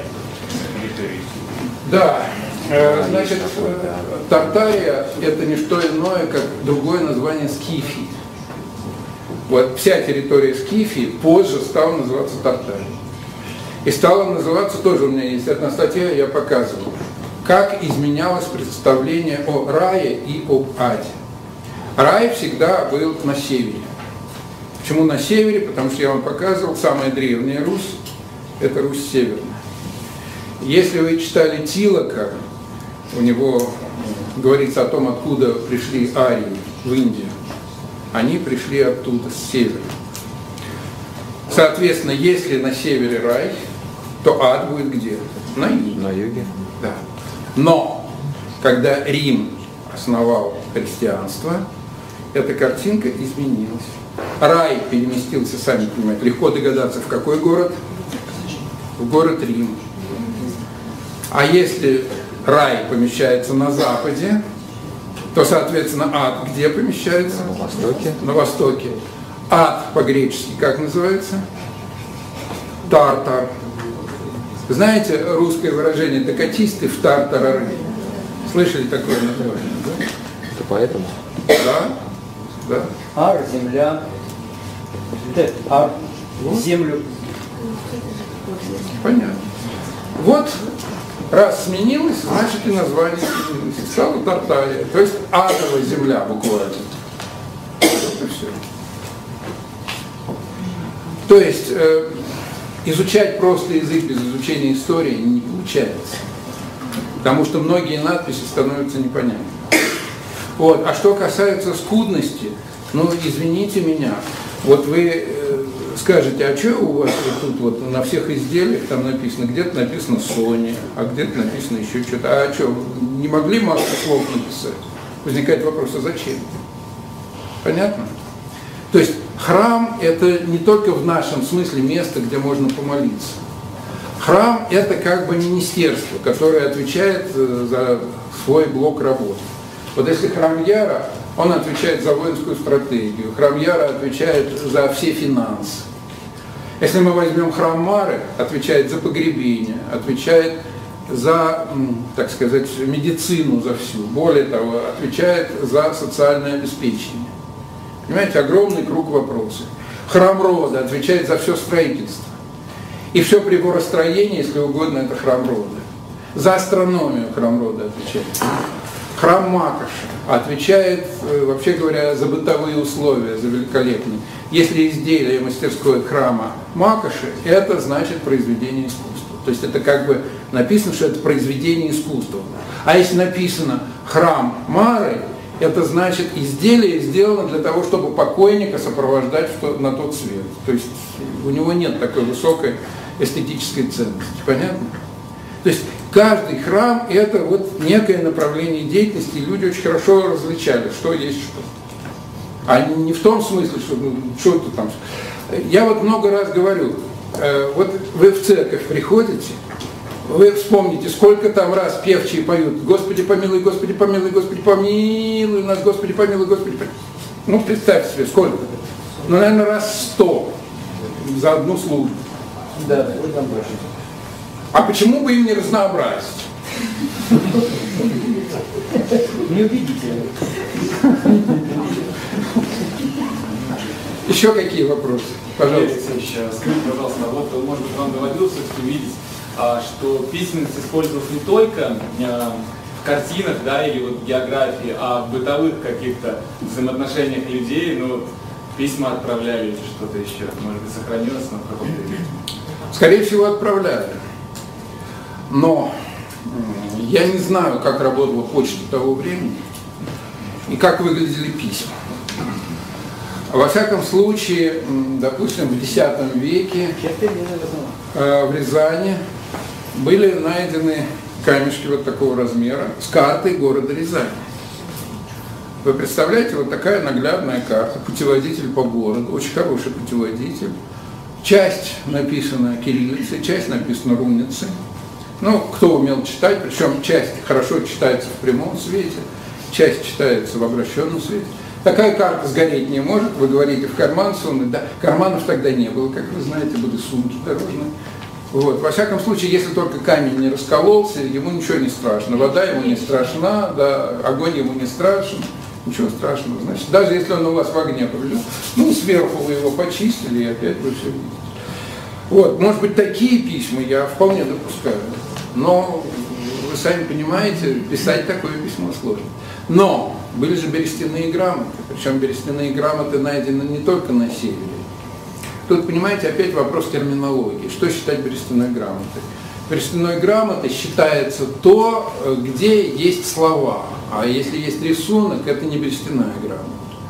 Да. Значит, Тартария – это не что иное, как другое название Скифии. Вот вся территория Скифии позже стала называться Тартарией. И стала называться, тоже у меня есть одна статья, я показывал, как изменялось представление о рае и об аде. Рай всегда был на севере. Почему на севере? Потому что я вам показывал, самая древняя Русь – это Русь северная. Если вы читали Тилака, у него говорится о том, откуда пришли арии в Индию. Они пришли оттуда, с севера. Соответственно, если на севере рай, то ад будет где? На юге. На юге. Да. Но, когда Рим основал христианство, эта картинка изменилась. Рай переместился, сами понимаете, легко догадаться, в какой город? В город Рим. А если рай помещается на западе, то, соответственно, ад где помещается? На востоке. На востоке. Ад по-гречески как называется? Тартар. Знаете русское выражение «такатисты в тартарары»? Слышали такое название? Да? Это поэтому? Да. Да. Ар, земля. Ар, землю. Понятно. Вот раз сменилось, значит и название сменилось. Стала Тартария. То есть адовая земля буквально. Вот и все. То есть изучать просто язык без изучения истории не получается. Потому что многие надписи становятся непонятными. Вот. А что касается скудности, ну извините меня, вот вы скажете, а что у вас вот тут вот на всех изделиях там написано, где-то написано Sony, а где-то написано еще что-то. А что, не могли массу слов написать? Возникает вопрос, а зачем? Понятно? То есть храм – это не только в нашем смысле место, где можно помолиться. Храм – это как бы министерство, которое отвечает за свой блок работы. Вот если храм Яра, он отвечает за воинскую стратегию, храм Яра отвечает за все финансы. Если мы возьмем храм Мары, отвечает за погребение, отвечает за, так сказать, медицину, за всю. Более того, отвечает за социальное обеспечение. Понимаете, огромный круг вопросов. Храм Рода отвечает за все строительство. И все приборостроение, если угодно, это храм Рода. За астрономию храм Рода отвечает. Храм Макаша отвечает, вообще говоря, за бытовые условия, за великолепные. Если изделие мастерское храма Макаши, это значит произведение искусства. То есть это как бы написано, что это произведение искусства. А если написано храм Мары, это значит изделие сделано для того, чтобы покойника сопровождать на тот свет. То есть у него нет такой высокой эстетической ценности. Понятно? То есть каждый храм – это вот некое направление деятельности, и люди очень хорошо различали, что есть что. А не в том смысле, что что-то там. Я вот много раз говорю, вот вы в церковь приходите, вы вспомните, сколько там раз певчие поют: «Господи помилуй, Господи помилуй, Господи помилуй нас, Господи помилуй, Господи помилуй». Ну, представьте себе, сколько? Ну, наверное, раз 100 за одну службу. Да, вот там больше. А почему бы им не разнообразить? Неубедительно. Еще какие вопросы? Пожалуйста. Алексей, скажите, пожалуйста, вот, может быть, вам доводилось все-таки увидеть, что письменность использовалась не только в картинах, да, или вот в географии, а в бытовых каких-то взаимоотношениях людей, ну, вот, письма отправляли или что-то еще, может быть, сохранилось на каком-то виде? Скорее всего, отправляли. Но я не знаю, как работала почта того времени и как выглядели письма. Во всяком случае, допустим, в X веке в Рязани были найдены камешки вот такого размера с картой города Рязани. Вы представляете, вот такая наглядная карта, путеводитель по городу, очень хороший путеводитель. Часть написана кириллицей, часть написана руницей. Ну, кто умел читать, причем часть хорошо читается в прямом свете, часть читается в обращенном свете. Такая карта сгореть не может, вы говорите, в карман сунуть, да, карманов тогда не было, как вы знаете, были сумки дорожные. Вот. Во всяком случае, если только камень не раскололся, ему ничего не страшно, вода ему не страшна, да, огонь ему не страшен, ничего страшного. Значит, даже если он у вас в огне повлек, ну, сверху вы его почистили, и опять вы все видите. Вот, может быть, такие письма я вполне допускаю, но вы сами понимаете, писать такое письмо сложно. Но были же берестяные грамоты, причем берестяные грамоты найдены не только на севере. Тут, понимаете, опять вопрос терминологии. Что считать берестяной грамотой? Берестяной грамотой считается то, где есть слова, а если есть рисунок, это не берестяная грамота.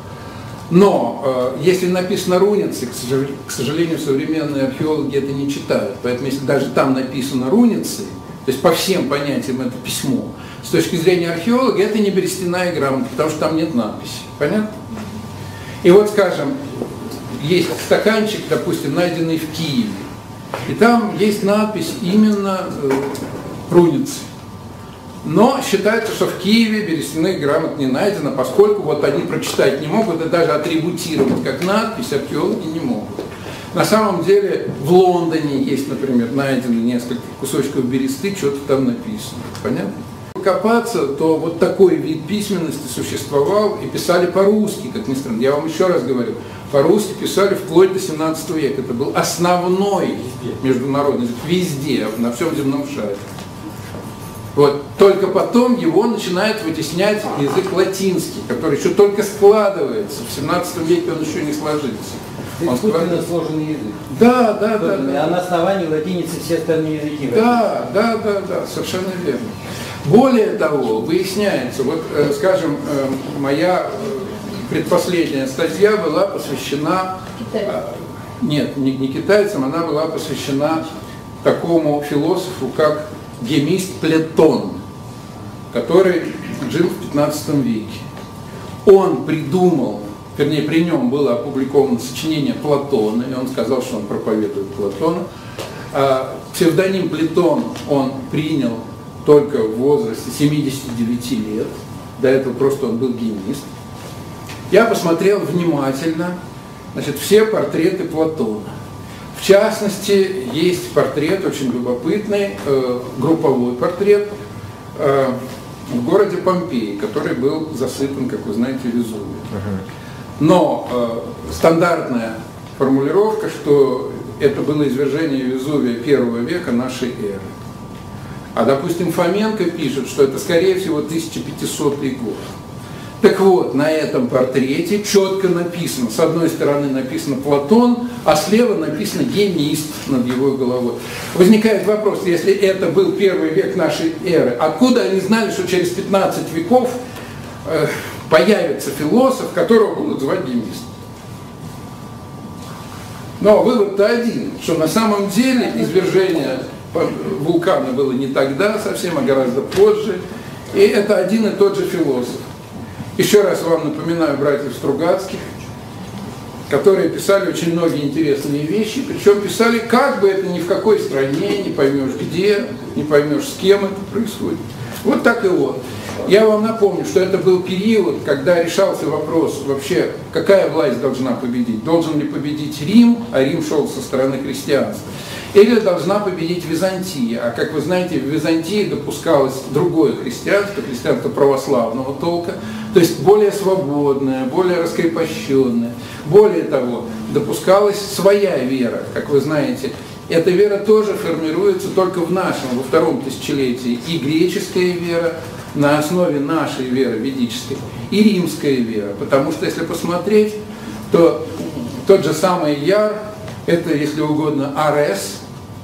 Но если написано руницей, к сожалению, современные археологи это не читают. Поэтому если даже там написано руницей, то есть по всем понятиям это письмо, с точки зрения археолога это не берестяная грамота, потому что там нет надписи. Понятно? И вот, скажем, есть стаканчик, допустим, найденный в Киеве, и там есть надпись именно руницей. Но считается, что в Киеве берестяных грамот не найдено, поскольку вот они прочитать не могут и даже атрибутировать как надпись археологи не могут. На самом деле в Лондоне есть, например, найдено несколько кусочков бересты, что-то там написано. Понятно? Копаться, то вот такой вид письменности существовал и писали по-русски, как ни странно. Я вам еще раз говорю, по-русски писали вплоть до 17 века. Это был основной международный язык везде, на всем земном шаре. Вот. Только потом его начинает вытеснять язык латинский, который еще только складывается. В 17 веке он еще не сложился. Искусственно сложенный язык. Да. А на основании латиницы все остальные языки. Да, совершенно верно. Более того, выясняется, вот, скажем, моя предпоследняя статья была посвящена, нет, не китайцам, она была посвящена такому философу, как гемист Платон, который жил в 15 веке. Он придумал, вернее, при нем было опубликовано сочинение Платона, и он сказал, что он проповедует Платона. Псевдоним Платон он принял только в возрасте 79 лет, до этого просто он был гемист. Я посмотрел внимательно, значит, все портреты Платона. В частности, есть портрет очень любопытный, групповой портрет в городе Помпеи, который был засыпан, как вы знаете, Везувием. Но стандартная формулировка, что это было извержение Везувия 1 века нашей эры. А, допустим, Фоменко пишет, что это, скорее всего, 1500 год. Так вот, на этом портрете четко написано, с одной стороны написано Платон, а слева написано гемист над его головой. Возникает вопрос, если это был 1 век нашей эры, откуда они знали, что через 15 веков появится философ, которого будут звать гемистом? Но вывод-то один, что на самом деле извержение вулкана было не тогда совсем, а гораздо позже, и это один и тот же философ. Еще раз вам напоминаю братьев Стругацких, которые писали очень многие интересные вещи, причем писали как бы это ни в какой стране, не поймешь где, не поймешь с кем это происходит. Вот так и вот. Я вам напомню, что это был период, когда решался вопрос вообще, какая власть должна победить. Должен ли победить Рим, а Рим шел со стороны христианства, или должна победить Византия. А как вы знаете, в Византии допускалось другое христианство, христианство православного толка, то есть более свободное, более раскрепощенное. Более того, допускалась своя вера, как вы знаете. Эта вера тоже формируется только в нашем, во 2-м тысячелетии, и греческая вера на основе нашей веры ведической, и римская вера. Потому что, если посмотреть, то тот же самый Яр, это, если угодно, Арес,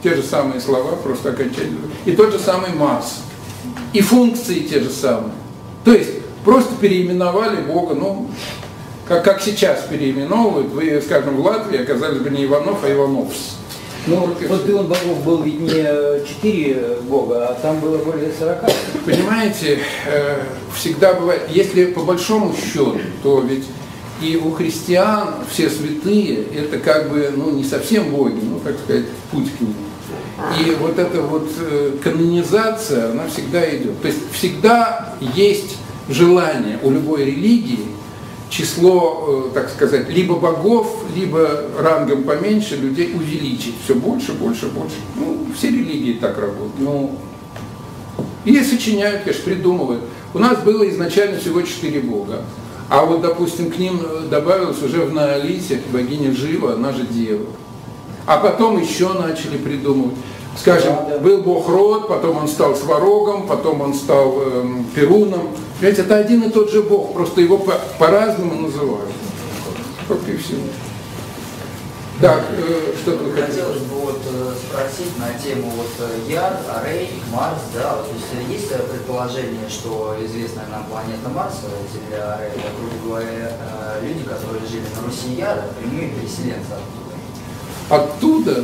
Те же самые слова, просто окончательно. И тот же самый Марс. И функции те же самые. То есть просто переименовали Бога, ну, как сейчас переименовывают. Вы, скажем, в Латвии оказались бы не Иванов, а Ивановс. Ну, вот он богов был ведь не 4 бога, а там было более 40. Понимаете, всегда бывает, если по большому счету, то ведь и у христиан все святые, это как бы, ну, не совсем боги, ну, так сказать, путь к ним. И вот эта вот канонизация, она всегда идет. То есть всегда есть желание у любой религии число, так сказать, либо богов, либо рангом поменьше людей увеличить. Все больше, больше, больше. Ну, все религии так работают. Ну, и сочиняют, конечно, придумывают. У нас было изначально всего 4 бога. А вот, допустим, к ним добавилась уже в Неолите богиня Жива, она же Дева. А потом еще начали придумывать. Скажем, был бог Род, потом он стал Сварогом, потом он стал Перуном. Понимаете, это один и тот же бог, просто его по-разному называют. Только и всего. Так, что-то вы хотели? Хотелось бы вот спросить на тему вот Яр, Арей, Марс, да, вот, то есть предположение, что известная нам планета Марс, Земля Арей, это, грубо говоря, люди, которые жили на Руси Яра, прямые переселенцы оттуда.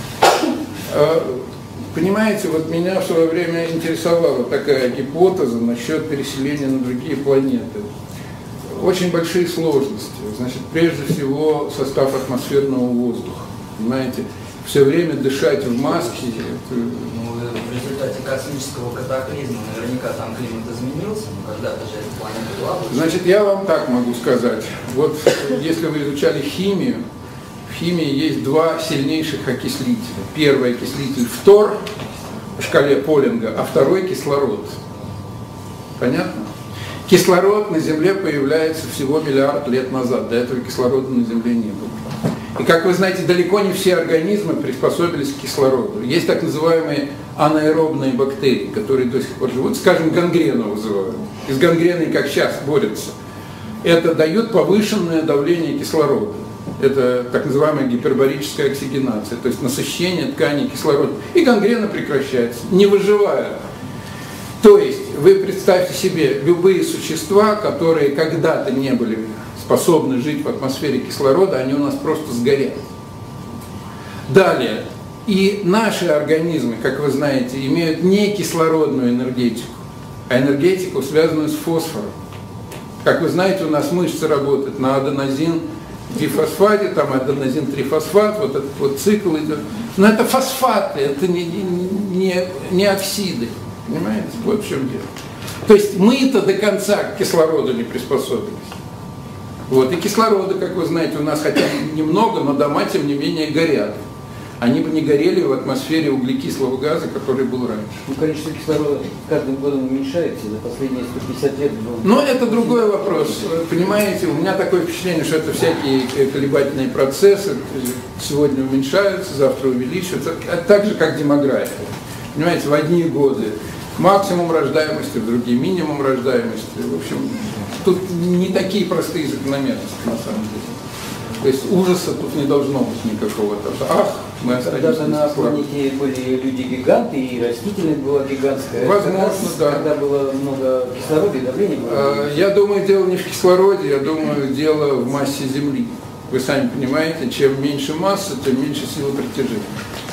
Понимаете, вот меня в свое время интересовала такая гипотеза насчет переселения на другие планеты. Очень большие сложности. Значит, прежде всего состав атмосферного воздуха. Понимаете, все время дышать в маске. Ну, в результате космического катаклизма наверняка там климат изменился, но когда-то же эта планета была. Значит, я вам так могу сказать. Вот если вы изучали химию, в химии есть 2 сильнейших окислителя. Первый окислитель фтор в шкале Полинга, а второй кислород. Понятно? Кислород на Земле появляется всего миллиард лет назад. До этого кислорода на Земле не было. И, как вы знаете, далеко не все организмы приспособились к кислороду. Есть так называемые анаэробные бактерии, которые до сих пор живут. Скажем, гангрену вызывают. И с гангреной, как сейчас, борются. Это дает повышенное давление кислорода. Это так называемая гипербарическая оксигенация, то есть насыщение тканей кислородом. И гангрена прекращается, не выживая. То есть вы представьте себе любые существа, которые когда-то не были способны жить в атмосфере кислорода, они у нас просто сгорят. Далее. И наши организмы, как вы знаете, имеют не кислородную энергетику, а энергетику, связанную с фосфором. Как вы знаете, у нас мышцы работают на аденозин-дифосфате, там аденозин-трифосфат, вот этот вот цикл идет. Но это фосфаты, это не оксиды. Понимаете? Вот в чем дело. То есть мы-то до конца к кислороду не приспособились. Вот. И кислорода, как вы знаете, у нас хотя немного, но дома, тем не менее, горят. Они бы не горели в атмосфере углекислого газа, который был раньше. Ну, количество кислорода каждым годом уменьшается, за последние 150 лет было... Но это другой вопрос. Понимаете, у меня такое впечатление, что это всякие колебательные процессы сегодня уменьшаются, завтра увеличиваются. Это так же, как демография. Понимаете, в одни годы максимум рождаемости, в другие минимум рождаемости. В общем, тут не такие простые закономерности, на самом деле. То есть ужаса тут не должно быть никакого. Ах, мы остались. Когда-то на планете были люди-гиганты, и растительность была гигантская. Возможно, да. Когда было много кислорода и давления было. Я думаю, дело не в кислороде, я думаю, дело в массе Земли. Вы сами понимаете, чем меньше масса, тем меньше силы притяжения.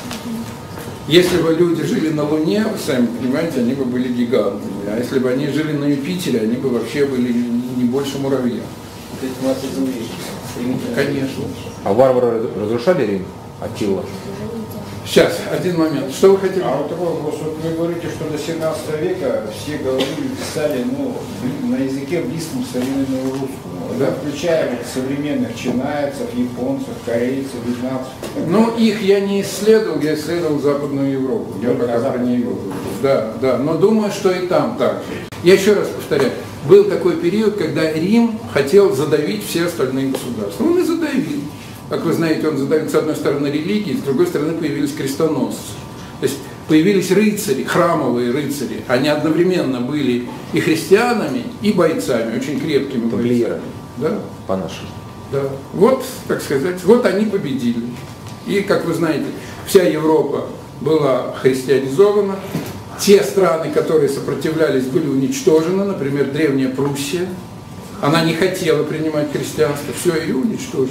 Если бы люди жили на Луне, вы сами понимаете, они бы были гигантами. А если бы они жили на Юпитере, они бы вообще были не больше муравья. То есть масса Земли. Конечно. А варвары разрушали Рим? Аттила? Сейчас, один момент. Что вы хотели? А вот такой вопрос. Вот вы говорите, что до 17 века все говорили, писали на языке близком современному русскому. Да? Включая вот современных чинайцев, японцев, корейцев, вьетнамцев. Ну, их я не исследовал, я исследовал Западную Европу. Я пока про нее говорю. Да, да. Но думаю, что и там так же. Я еще раз повторяю. Был такой период, когда Рим хотел задавить все остальные государства. Он и задавил. Как вы знаете, он задавил с одной стороны религии, с другой стороны появились крестоносцы. То есть появились рыцари, храмовые рыцари. Они одновременно были и христианами, и бойцами, очень крепкими бойцами. Да? По-нашему. Да. Вот, так сказать, вот они победили. И, как вы знаете, вся Европа была христианизована. Те страны, которые сопротивлялись, были уничтожены, например, Древняя Пруссия. Она не хотела принимать христианство, все, ее уничтожили.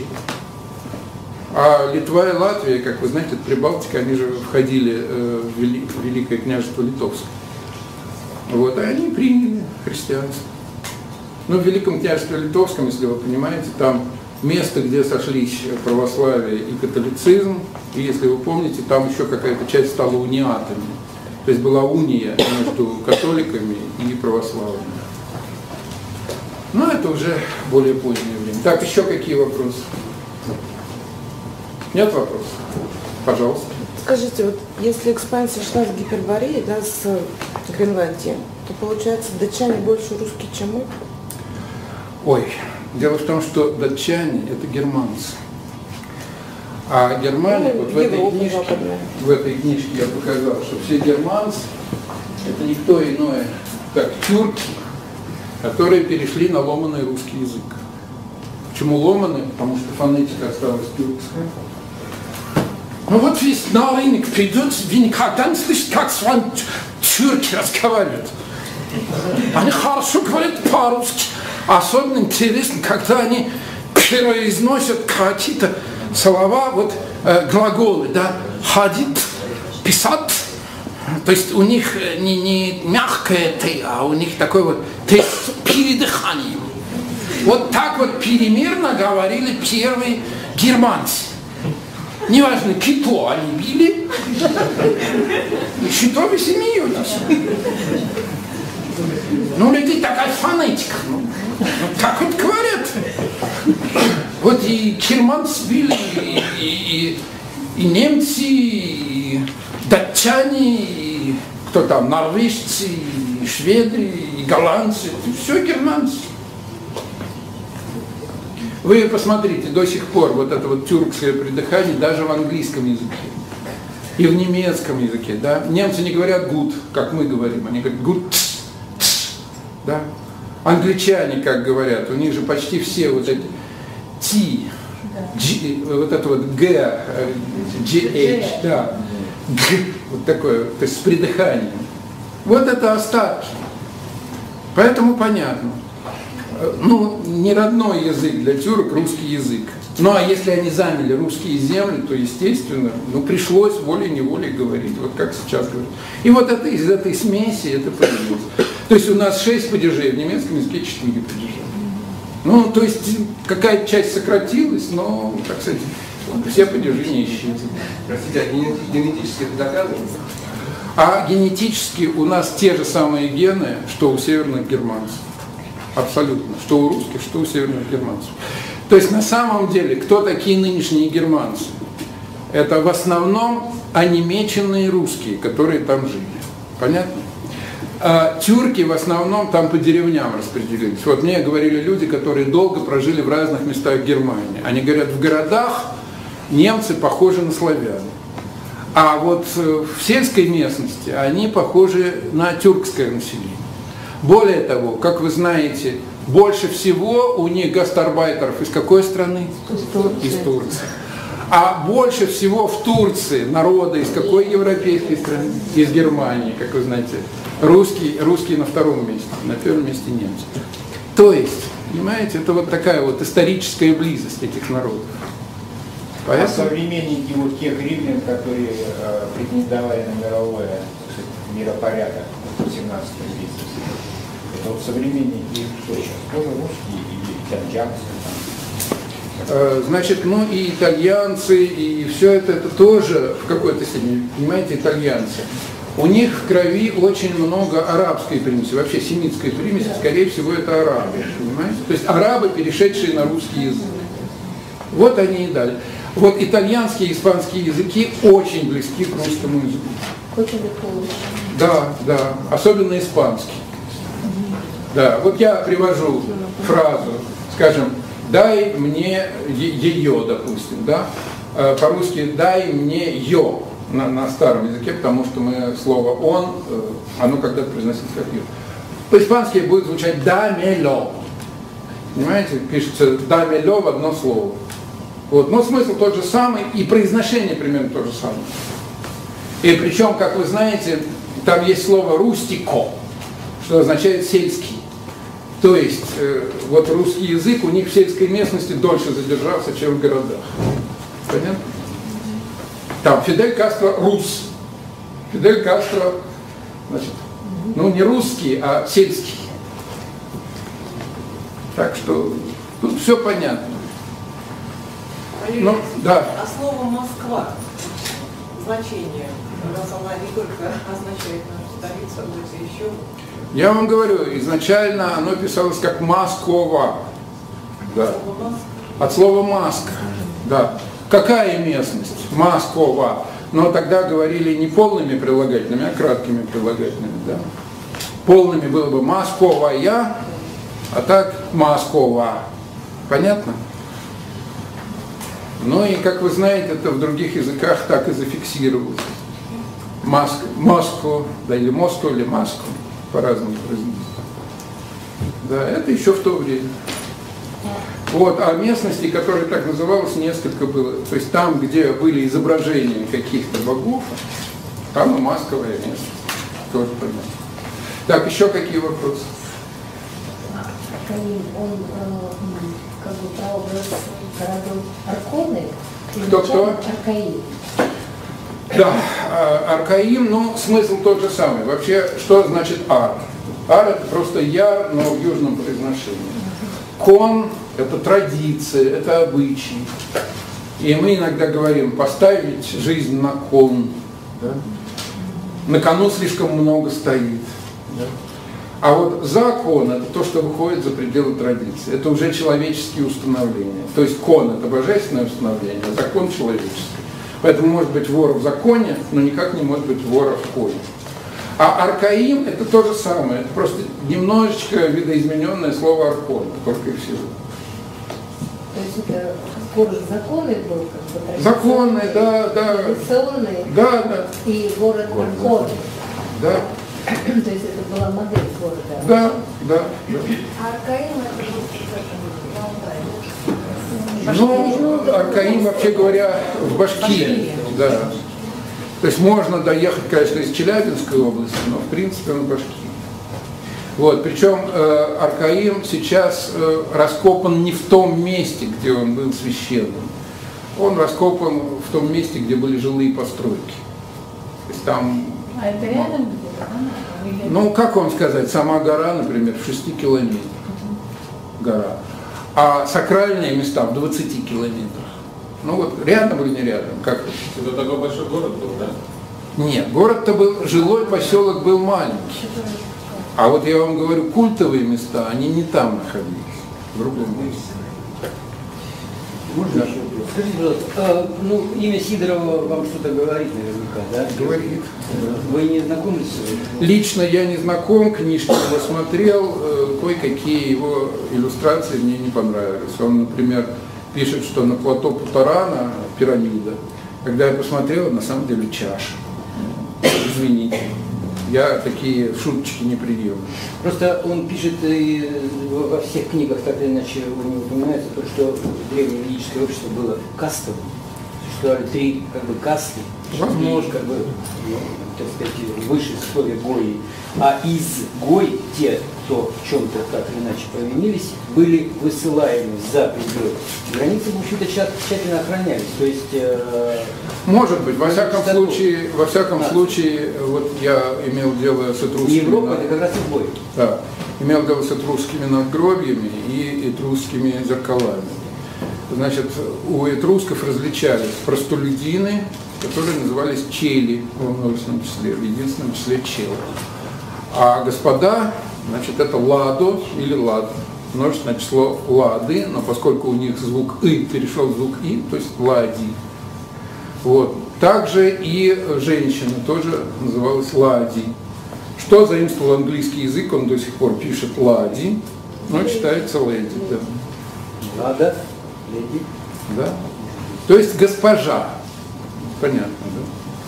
А Литва и Латвия, как вы знаете, Прибалтика, они же входили в Великое княжество Литовское. Вот, и они приняли христианство. Ну, в Великом княжестве Литовском, если вы понимаете, там место, где сошлись православие и католицизм, и если вы помните, там еще какая-то часть стала униатами. То есть была уния между католиками и православными. Но это уже более позднее время. Так, еще какие вопросы? Нет вопросов? Пожалуйста. Скажите, вот если экспансия шла с Гипербореи, да, с Гренландии, то получается датчане больше русские, чем мы? Ой, дело в том, что датчане – это германцы. А Германия, вот в этой книжке я показал, что все германцы – это никто иное, как тюрки, которые перешли на ломаный русский язык. Почему ломаный? Потому что фонетика осталась тюркская. Ну вот весь нарынок придет, вы никогда не слышите, как с вами тюрки разговаривают. Они хорошо говорят по-русски. Особенно интересно, когда они произносят какие-то слова, вот глаголы, да, ходить, писать. То есть у них не мягкое «ты», а у них такой вот «ты» с передыханием. Вот так вот перемерно говорили первые германцы. Неважно, кито они били, кито вы смеетесь. Ну, людей такая фонетика. Ну, так вот говорят. Вот и германцы били, и немцы, и датчане, и кто там, норвежцы, и шведы, и голландцы. Все германцы. Вы посмотрите, до сих пор вот это вот тюркское придыхание даже в английском языке и в немецком языке, да. Немцы не говорят good, как мы говорим, они говорят good, да. Англичане, как говорят, у них же почти все вот эти T, G, вот это вот G, GH, да, G, вот такое, то есть с придыханием. Вот это остатки. Поэтому понятно. Ну, не родной язык для тюрок русский язык. Ну, а если они заняли русские земли, то, естественно, ну, пришлось волей-неволей говорить, вот как сейчас говорят. И вот это, из этой смеси это появилось. То есть у нас 6 падежей, в немецком языке 4 падежа. Ну, то есть какая-то часть сократилась, но, так сказать, все падежи не исчезли. Простите, а генетически это доказано? А генетически у нас те же самые гены, что у северных германцев. Абсолютно. Что у русских, что у северных германцев. То есть на самом деле, кто такие нынешние германцы? Это в основном онемеченные русские, которые там жили. Понятно? А тюрки в основном там по деревням распределились. Вот мне говорили люди, которые долго прожили в разных местах Германии. Они говорят, в городах немцы похожи на славян. А вот в сельской местности они похожи на тюркское население. Более того, как вы знаете, больше всего у них гастарбайтеров из какой страны? Из Турции. А больше всего в Турции народа из какой европейской страны? Из Германии, как вы знаете. Русские на втором месте, на первом месте немцы. То есть, понимаете, это вот такая вот историческая близость этих народов. Поэтому... А современники вот тех римлян, которые претендовали на мировой миропорядок в 17 веке, это вот современники кто сейчас? Тоже русские или итальянцы? Значит, ну и итальянцы, и все это тоже в какой-то степени, понимаете, итальянцы. У них в крови очень много арабской примеси, вообще семитской примеси, скорее всего, это арабы, понимаете? То есть арабы, перешедшие на русский язык. Вот они и дали. Вот итальянские и испанские языки очень близки к русскому языку. Очень легко. Да, да, особенно испанский. Да, вот я привожу фразу, скажем, дай мне ее, допустим, да, по-русски дай мне ее на старом языке, потому что мы слово он, оно когда-то произносится как ее. По-испански будет звучать дамело. Понимаете, пишется дамело в одно слово. Вот, но смысл тот же самый, и произношение примерно то же самое. И причем, как вы знаете, там есть слово «рустико», что означает «сельский». То есть, вот русский язык у них в сельской местности дольше задержался, чем в городах. Понятно? Там Фидель Кастро рус. Фидель Кастро, значит, ну не русский, а сельский. Так что тут все понятно. Ну, да. А слово «Москва» значение, раз она не только означает нашу столицу, но и еще... Я вам говорю, изначально оно писалось как Москва. Да. От слова маска. Да. Какая местность? Москва. Но тогда говорили не полными прилагательными, а краткими прилагательными. Да. Полными было бы Москва-я, а так Москва. Понятно? Ну и, как вы знаете, это в других языках так и зафиксировалось. Москву, да, или Москву, или Москву. По-разному произносится. Да, это еще в то время. Вот, а местности, которые так называлось, несколько было. То есть там, где были изображения каких-то богов, там и масковая местность. Тоже понятно. Так, еще какие вопросы? Он как бы прообраз городов Арконы. Кто? Аркаим. Да, Аркаим, ну, смысл тот же самый. Вообще, что значит ар? Ар – это просто яр, но в южном произношении. Кон – это традиция, это обычай. И мы иногда говорим, поставить жизнь на кон. Да? На кону слишком много стоит. Да? А вот закон – это то, что выходит за пределы традиции. Это уже человеческие установления. То есть кон – это божественное установление, а закон – человеческий. Поэтому может быть вор в законе, но никак не может быть вора в коне. А аркаим – это то же самое. Это просто немножечко видоизмененное слово аркон, только и всего. То есть это город законный был, как бы, Законный, да, да. традиционный, Да, да. и город Аркон. Да. То есть это была модель города. Да, да, да. А Аркаим это Ну, Аркаим, вообще говоря, в Башкирии. Да. То есть можно доехать, конечно, из Челябинской области, но в принципе он в Башкирии. Вот, причем Аркаим сейчас раскопан не в том месте, где он был священным. Он раскопан в том месте, где были жилые постройки. То есть там... А это рядом где-то? Ну, как вам сказать, сама гора, например, в 6 километрах. Гора. А сакральные места в 20 километрах. Ну вот, рядом или не рядом? Как? Это такой большой город был, да? Нет, город-то был, жилой поселок был маленький. А вот я вам говорю, культовые места, они не там находились, в другом месте. Можно еще вопрос? Скажите, пожалуйста, ну, имя Сидорова вам что-то говорит наверняка, да? Говорит. Вы не знакомы с... Лично я не знаком, книжки его смотрел, кое-какие его иллюстрации мне не понравились. Он, например, пишет, что на плато Путарана пирамида. Когда я посмотрел, на самом деле чаша. Извините. Я такие шуточки не приемлю. Просто он пишет и во всех книгах, так или иначе, у него упоминается то, что древнее ведическое общество было кастовым. Существовали 3 как бы касты. Возможно. И, как бы, ну, так сказать, высшие сословия Гои. А из Гой те, кто в чем-то так или иначе провинились, были высылаемы за пределы. Границы, в общем-то, тщательно охранялись. То есть... Может быть, во всяком случае, вот я имел дело с этрусскими... Европа это как раз и бой. Да, имел дело с этрусскими надгробьями и этрусскими зеркалами. Значит, у этрусков различались простолюдины, которые назывались чели во множественном числе, в единственном числе чел. А господа, значит, это ладо или лад, множественное число лады, но поскольку у них звук «и» перешел в звук «и», то есть лади. Вот. Также и женщина тоже называлась лади. Что заимствовал английский язык, он до сих пор пишет лади, но читается леди. Да. Лада, леди. Да. То есть госпожа. Понятно, да?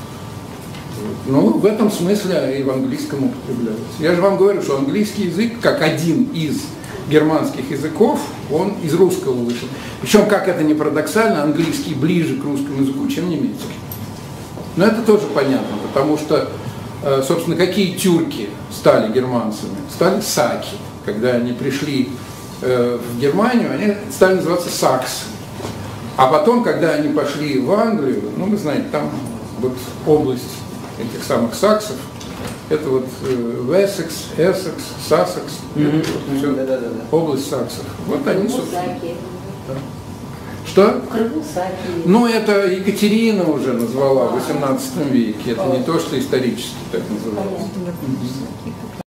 Ну, в этом смысле и в английском употребляется. Я же вам говорю, что английский язык, как один из германских языков, он из русского вышел. Причем, как это ни парадоксально, английский ближе к русскому языку, чем немецкий. Но это тоже понятно, потому что, собственно, какие тюрки стали германцами? Стали саки. Когда они пришли в Германию, они стали называться саксы. А потом, когда они пошли в Англию, ну, вы знаете, там вот область этих самых саксов, это вот Вессекс, Эссекс, Сассекс, это вот все область саксов. Вот они, собственно. Что? В Крыму саки. Ну, это Екатерина уже назвала в XVIII веке. Это не то, что исторически так называлось.